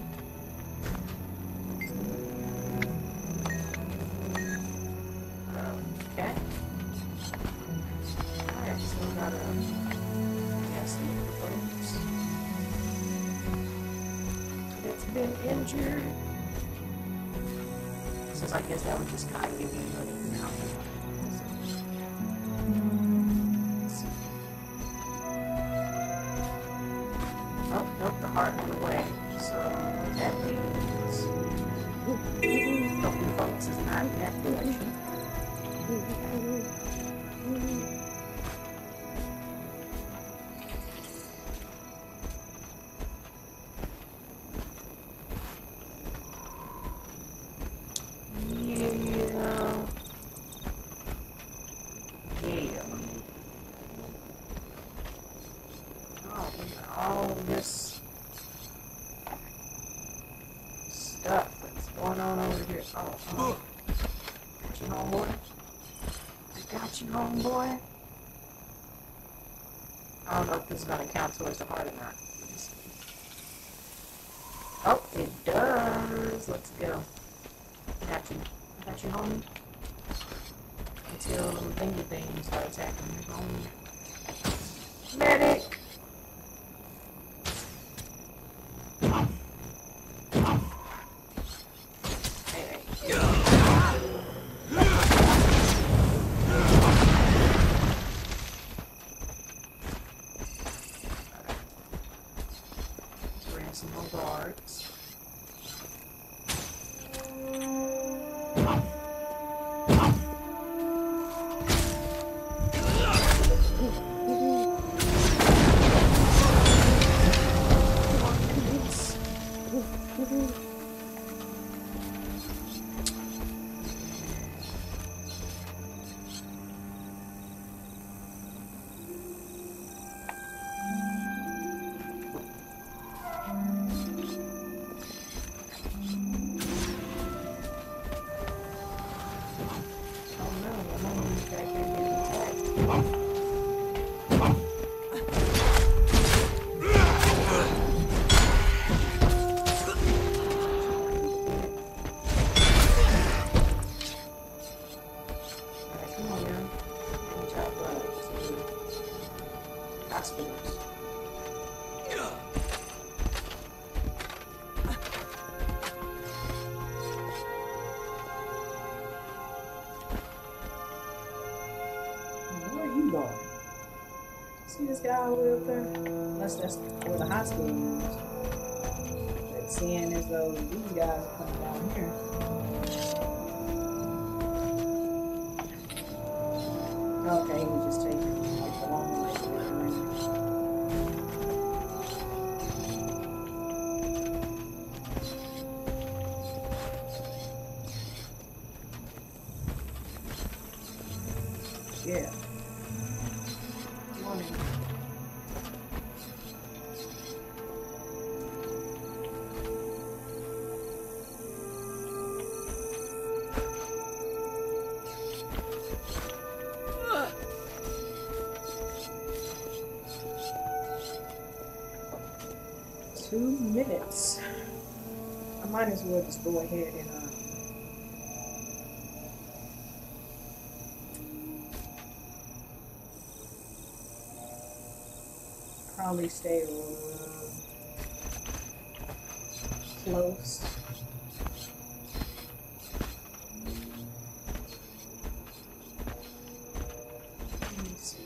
Okay. Alright, so we got some folks. It's been injured. So I guess that would just kind of give you another now. Oh, nope, the heart went away. So that means helping folks is not in that direction. All this stuff that's going on over here. Oh. Got you, homeboy. I got you, homeboy. I don't know if this is going to count towards the heart or not. Oh, it does. Let's go. Got you, homie. Until the thingy things start attacking me, homie. Medic! Some more guards. See this guy over there? Unless that's where the hospital is. But seeing as though these guys are coming down here. Okay, he was just taking like the long way. Yeah. Morning. 2 minutes. I might as well just go ahead and probably stay close. Let me see.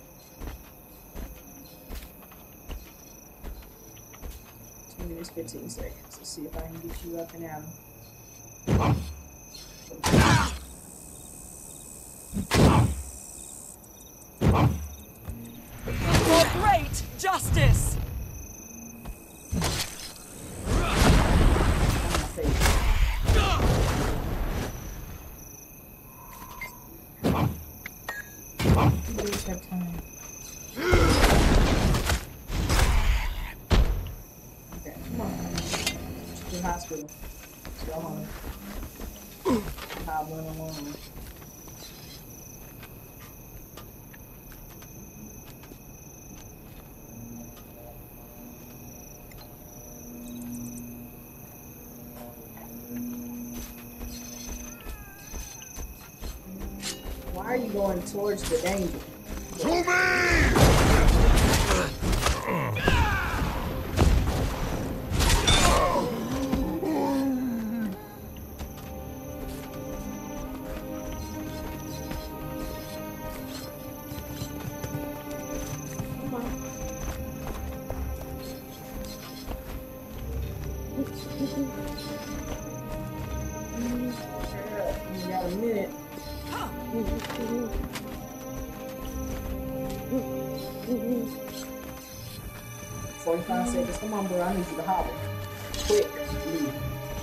2 minutes, 15 seconds. Let's see if I can get you up and out. Where's that time? Okay, come on. To the hospital. Let's go home. Hobbling along. Why are you going towards the danger? To me! You got a minute. 45 seconds. Come on, bro. I need you to hobble. Quick. Leave.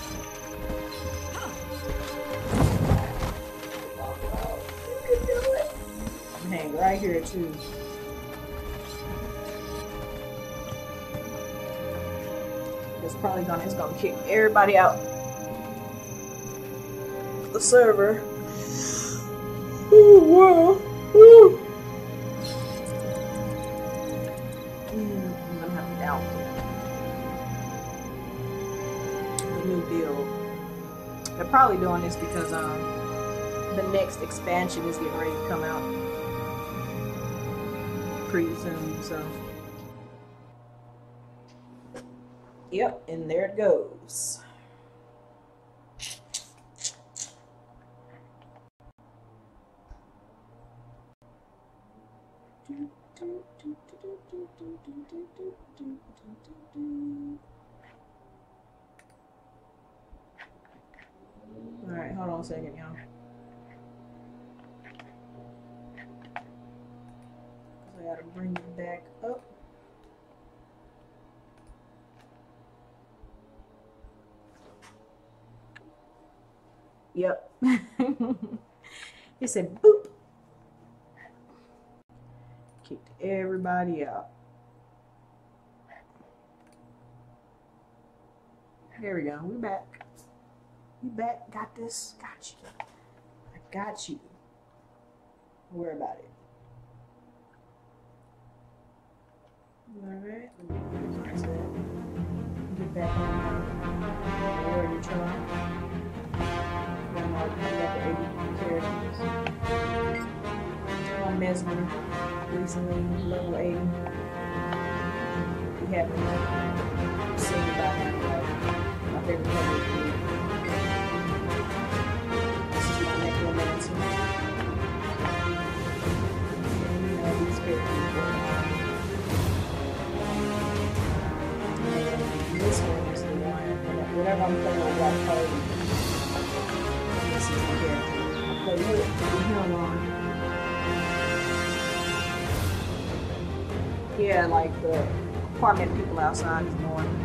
You can do it. I'm hanging right here, too. It's gonna kick everybody out the server. Ooh, wow. Ooh. I'm gonna have to download the new build. They're probably doing this because the next expansion is getting ready to come out pretty soon, so. Yep, and there it goes. Alright, hold on a second, y'all. I gotta bring it back up. Yep. It said boop. Kicked everybody out. There we go. We back. We back. Got this. Got you. I got you. Don't worry about it. Alright. Get back on my warrior trial. I got the 80 characters. On Mesmer recently, level 80. We haven't seen about him, my favorite player. This is my necromancer. And you know these characters go on. And this one is the one, whenever I'm playing on Black Party. This is the character. I play with him on. Yeah, like the apartment people outside is more fun.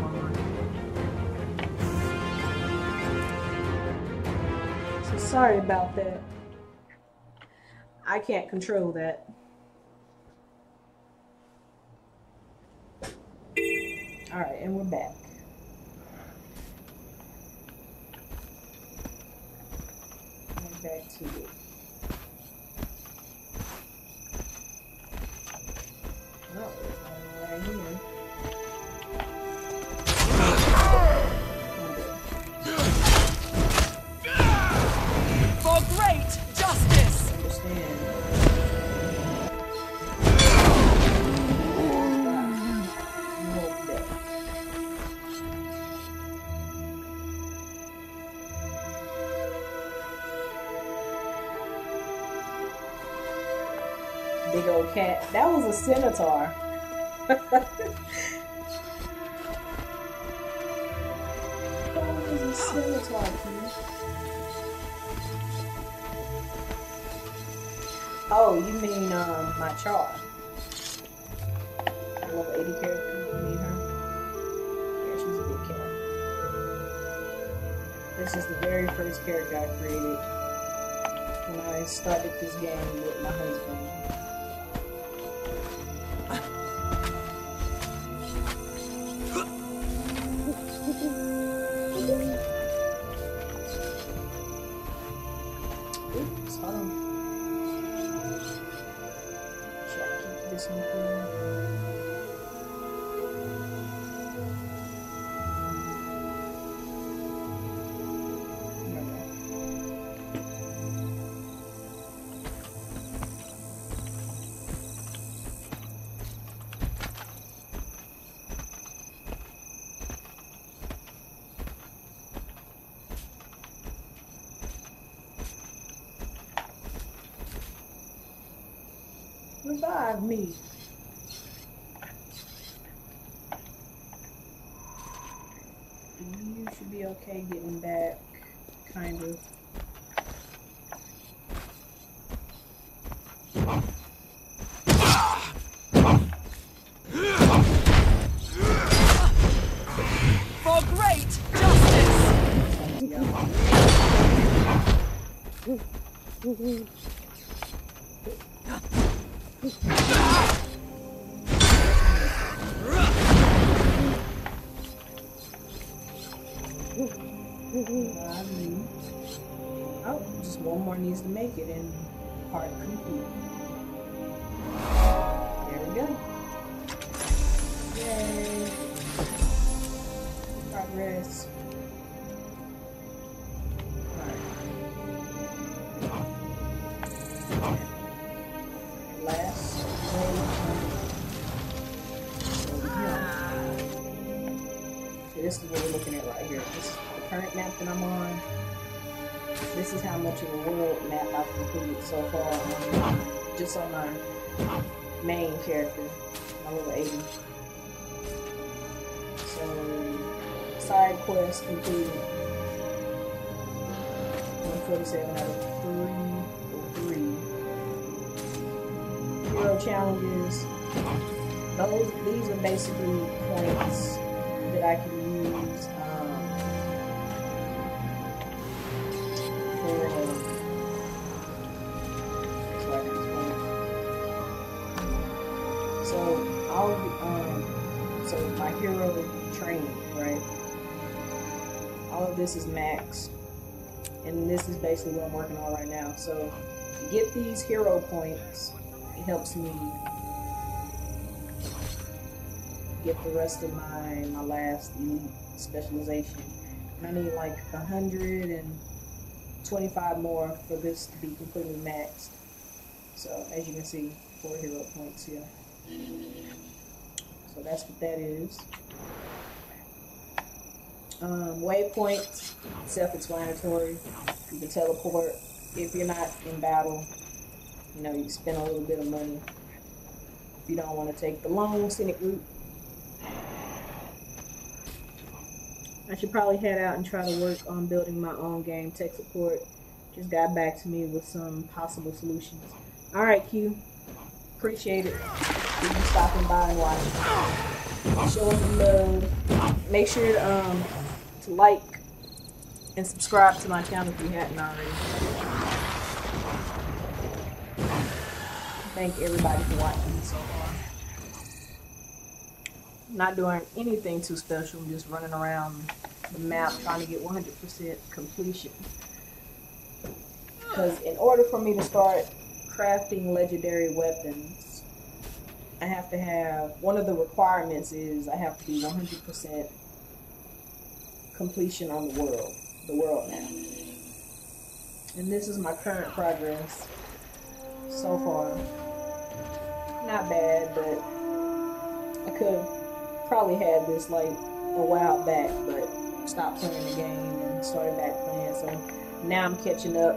So sorry about that. I can't control that. Alright, and we're back. Back to it. Oh, right here. For great justice! Understand. Big old cat. That was a centaur. That was a centaur, please. Oh, you mean my char. Level 80 character. You mean her? Yeah, she's a big cat. This is the very first character I created. when I started this game with my husband. Oops, hold on. Should I keep this one here? Revive me. You should be okay getting back, kind of. For great justice! Oh, just one more needs to make it and part complete. There we go. Yay. Progress. Last this is what we're looking at right here. This is the current map that I'm on. This is how much of the world map I've completed so far, just on my main character, my little Aiden. So, side quest completed. 147 out of 3. Hero challenges. These are basically points that I can use so my hero training, right? All of this is maxed, and this is basically what I'm working on right now. So to get these hero points, it helps me get the rest of my last elite specialization. And I need like 125 more for this to be completely maxed. So as you can see, 4 hero points here. So that's what that is. Waypoints, self-explanatory. You can teleport if you're not in battle. You know, you spend a little bit of money if you don't want to take the long scenic route. I should probably head out and try to work on building my own game. Tech support just got back to me with some possible solutions. Alright, Q. Appreciate it. You stopping by and watching. Showing some love. Make sure to like and subscribe to my channel if you hadn't already. Thank everybody for watching so far. Not doing anything too special, I'm just running around the map trying to get 100% completion. Because in order for me to start crafting legendary weapons, I have to have, one of the requirements is I have to be 100% completion on the world map. And this is my current progress so far. Not bad, but I could have probably had this like a while back, but stopped playing the game and started back playing. So now I'm catching up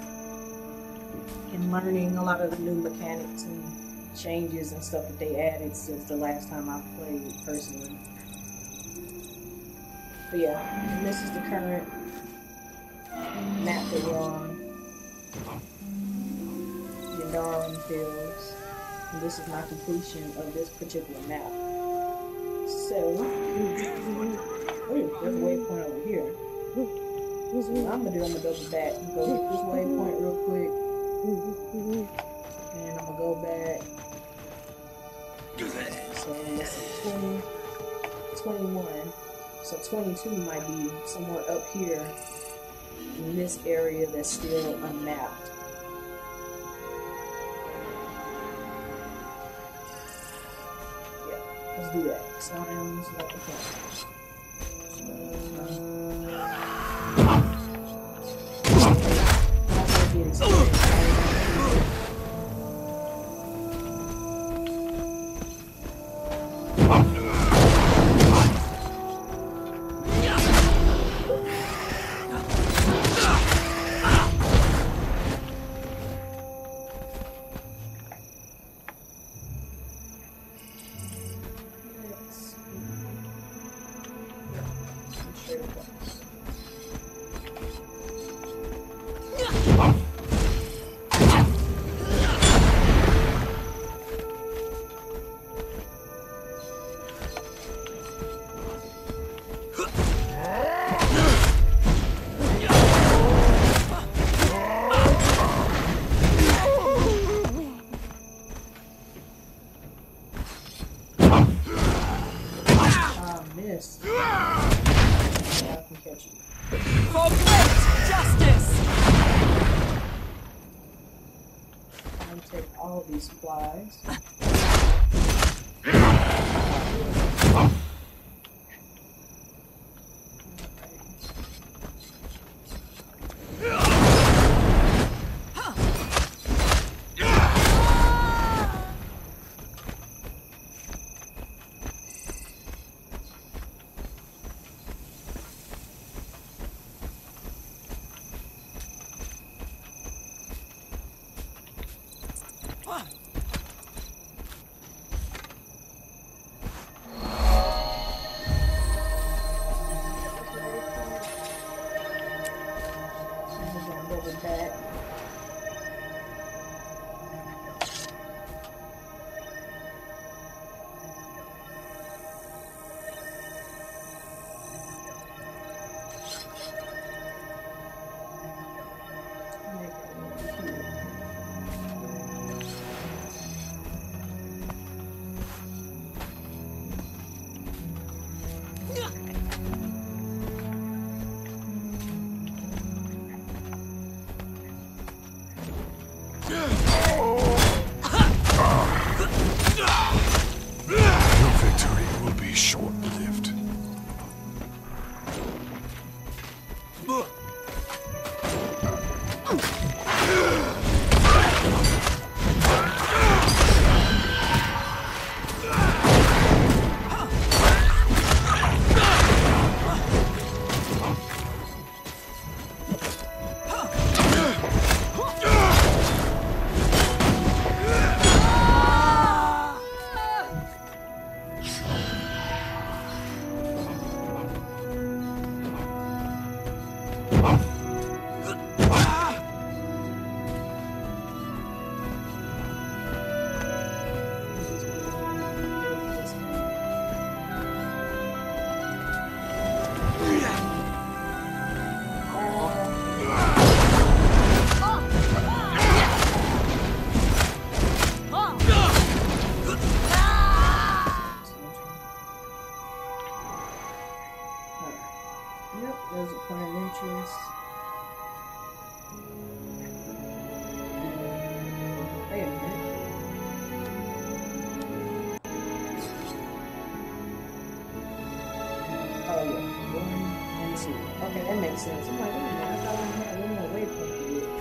and learning a lot of the new mechanics and changes and stuff that they added since the last time I played personally. But yeah, and this is the current map that we're on. Yandarum Hills. And this is my completion of this particular map. So, oh, there's a waypoint over here. So what I'm gonna do, I'm gonna double back and go hit this waypoint real quick. And I'm gonna go back. So let's see, 20, 21. So 22 might be somewhere up here in this area that's still unmapped. Yeah, let's do that. Sounds like a plan. Supplies. Okay, that makes sense. I'm like, wait a minute, I thought I had one more waypoint to do.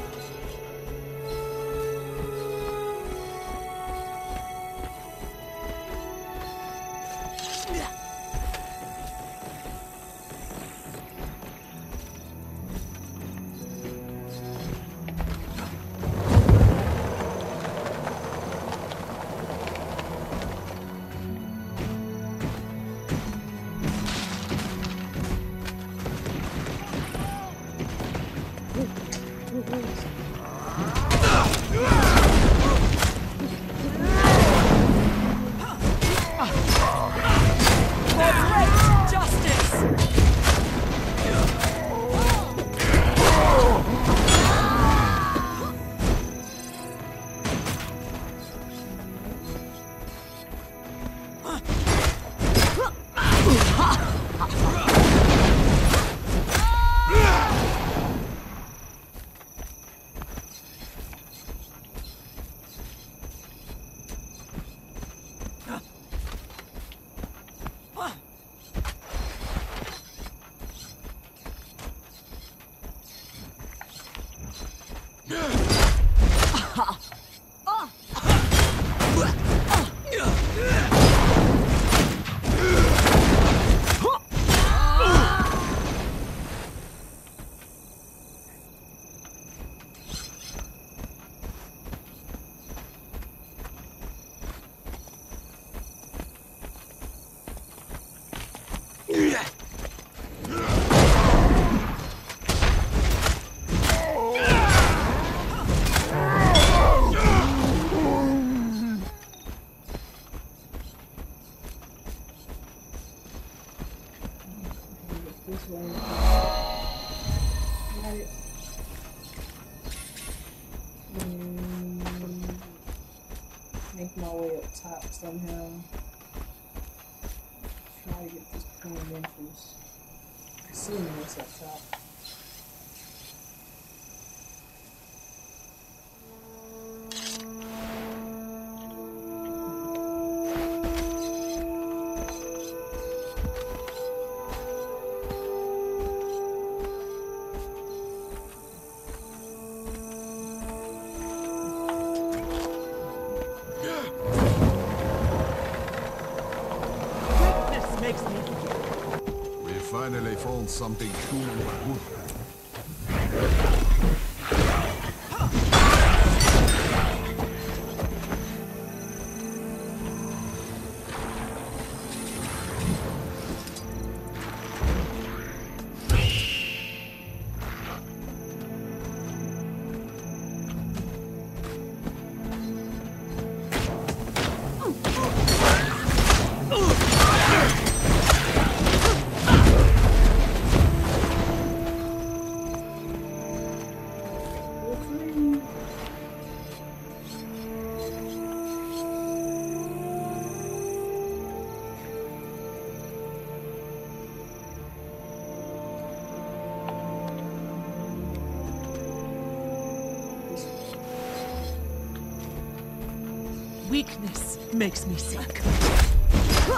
make my way up top somehow. Try to get this prone interest. Assuming it's up top. We finally found something cool and good. Weakness makes me sick. For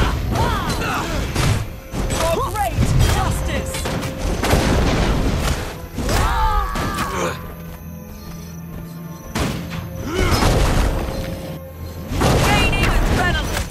great justice! Gaining adrenaline!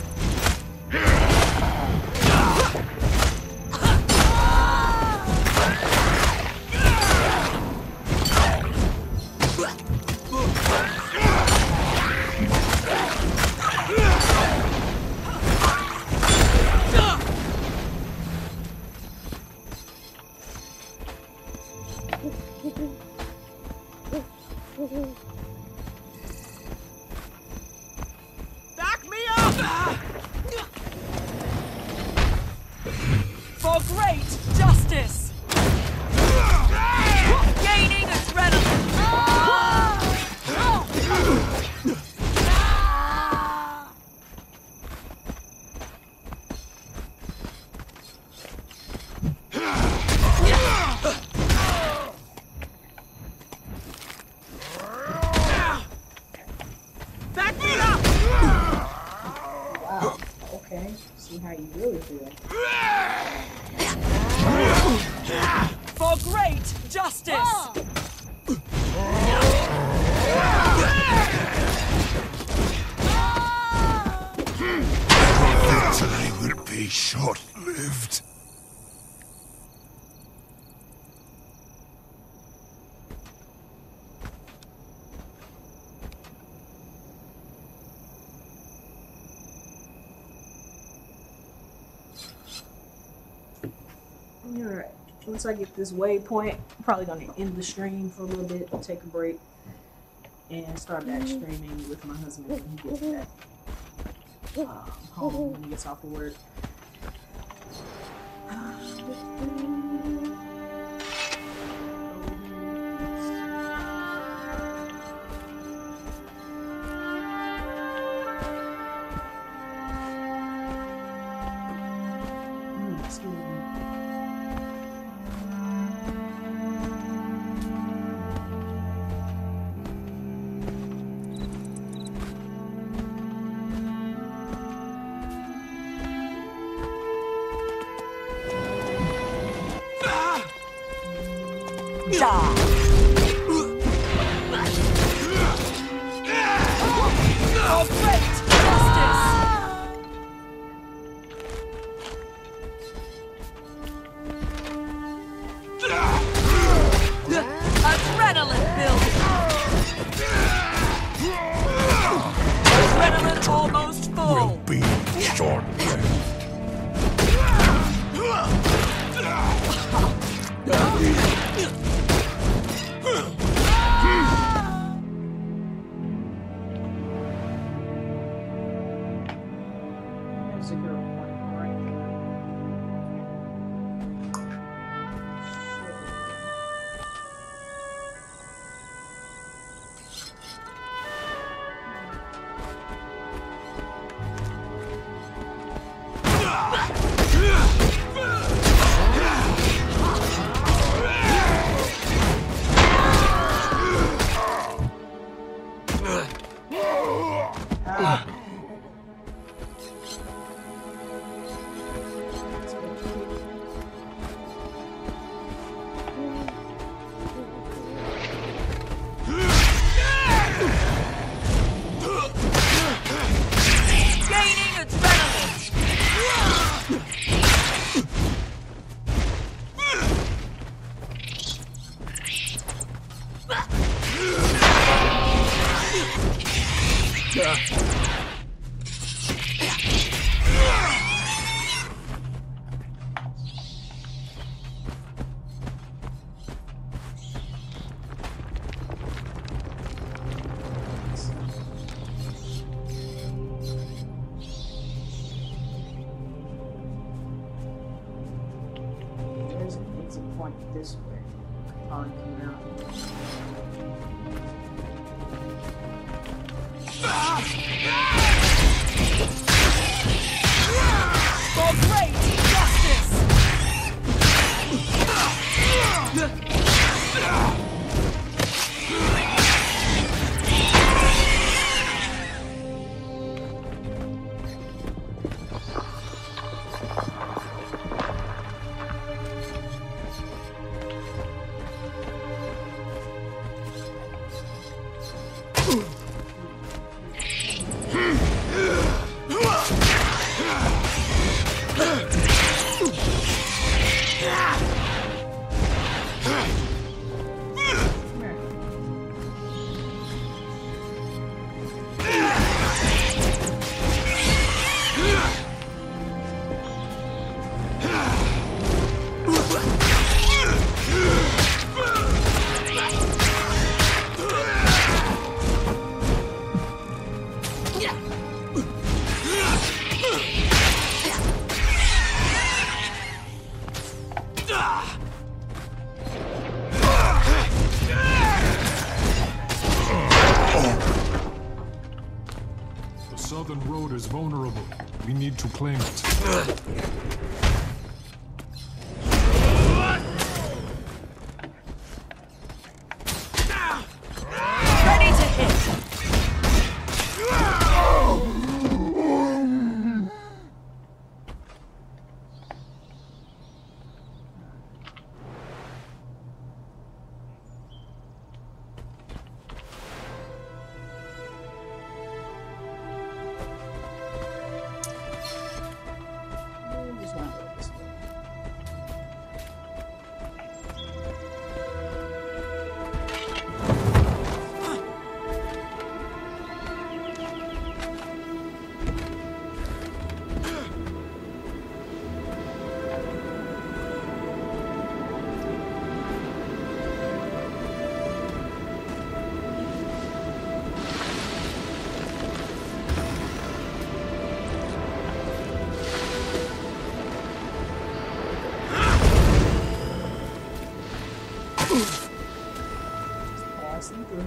Back me up! For great justice! Gaining adrenaline! Back me up! Wow. Okay. See how you really feel. For great justice! Victory will be short-lived. Alright. Once I get this waypoint, I'm probably gonna end the stream for a little bit, take a break, and start back streaming with my husband when he gets back home when he gets off of work. Excuse me. For great justice! Adrenaline building! Adrenaline almost full! Will be short-lived. There's an exit point this way. Probably come out. For great justice! The southern road is vulnerable. We need to claim it. Ready to hit! Just wanna go this way. Passing through.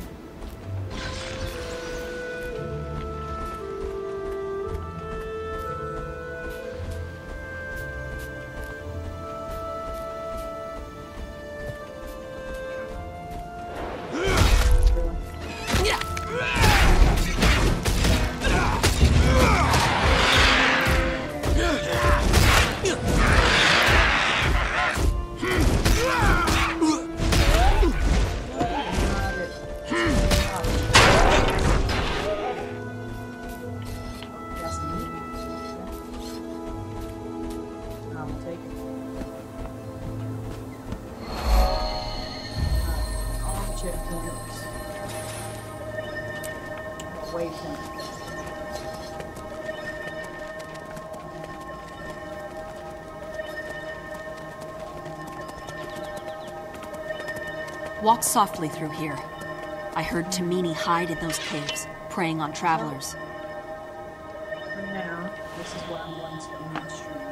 Walk softly through here. I heard Tamini hide in those caves, preying on travelers. For now, this is what I'm going to do on stream.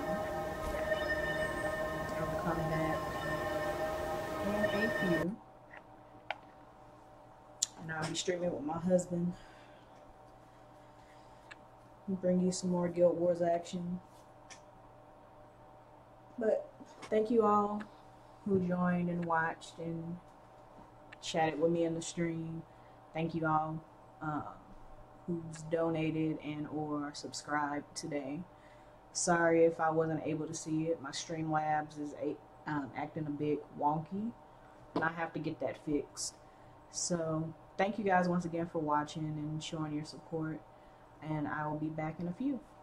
I'll come back in a few. And I'll be streaming with my husband. And bring you some more Guild Wars action. But thank you all who joined and watched and chatted with me in the stream. Thank you all who's donated and or subscribed today. Sorry if I wasn't able to see it. My Streamlabs is acting a bit wonky, and I have to get that fixed. So thank you guys once again for watching and showing your support, and I will be back in a few.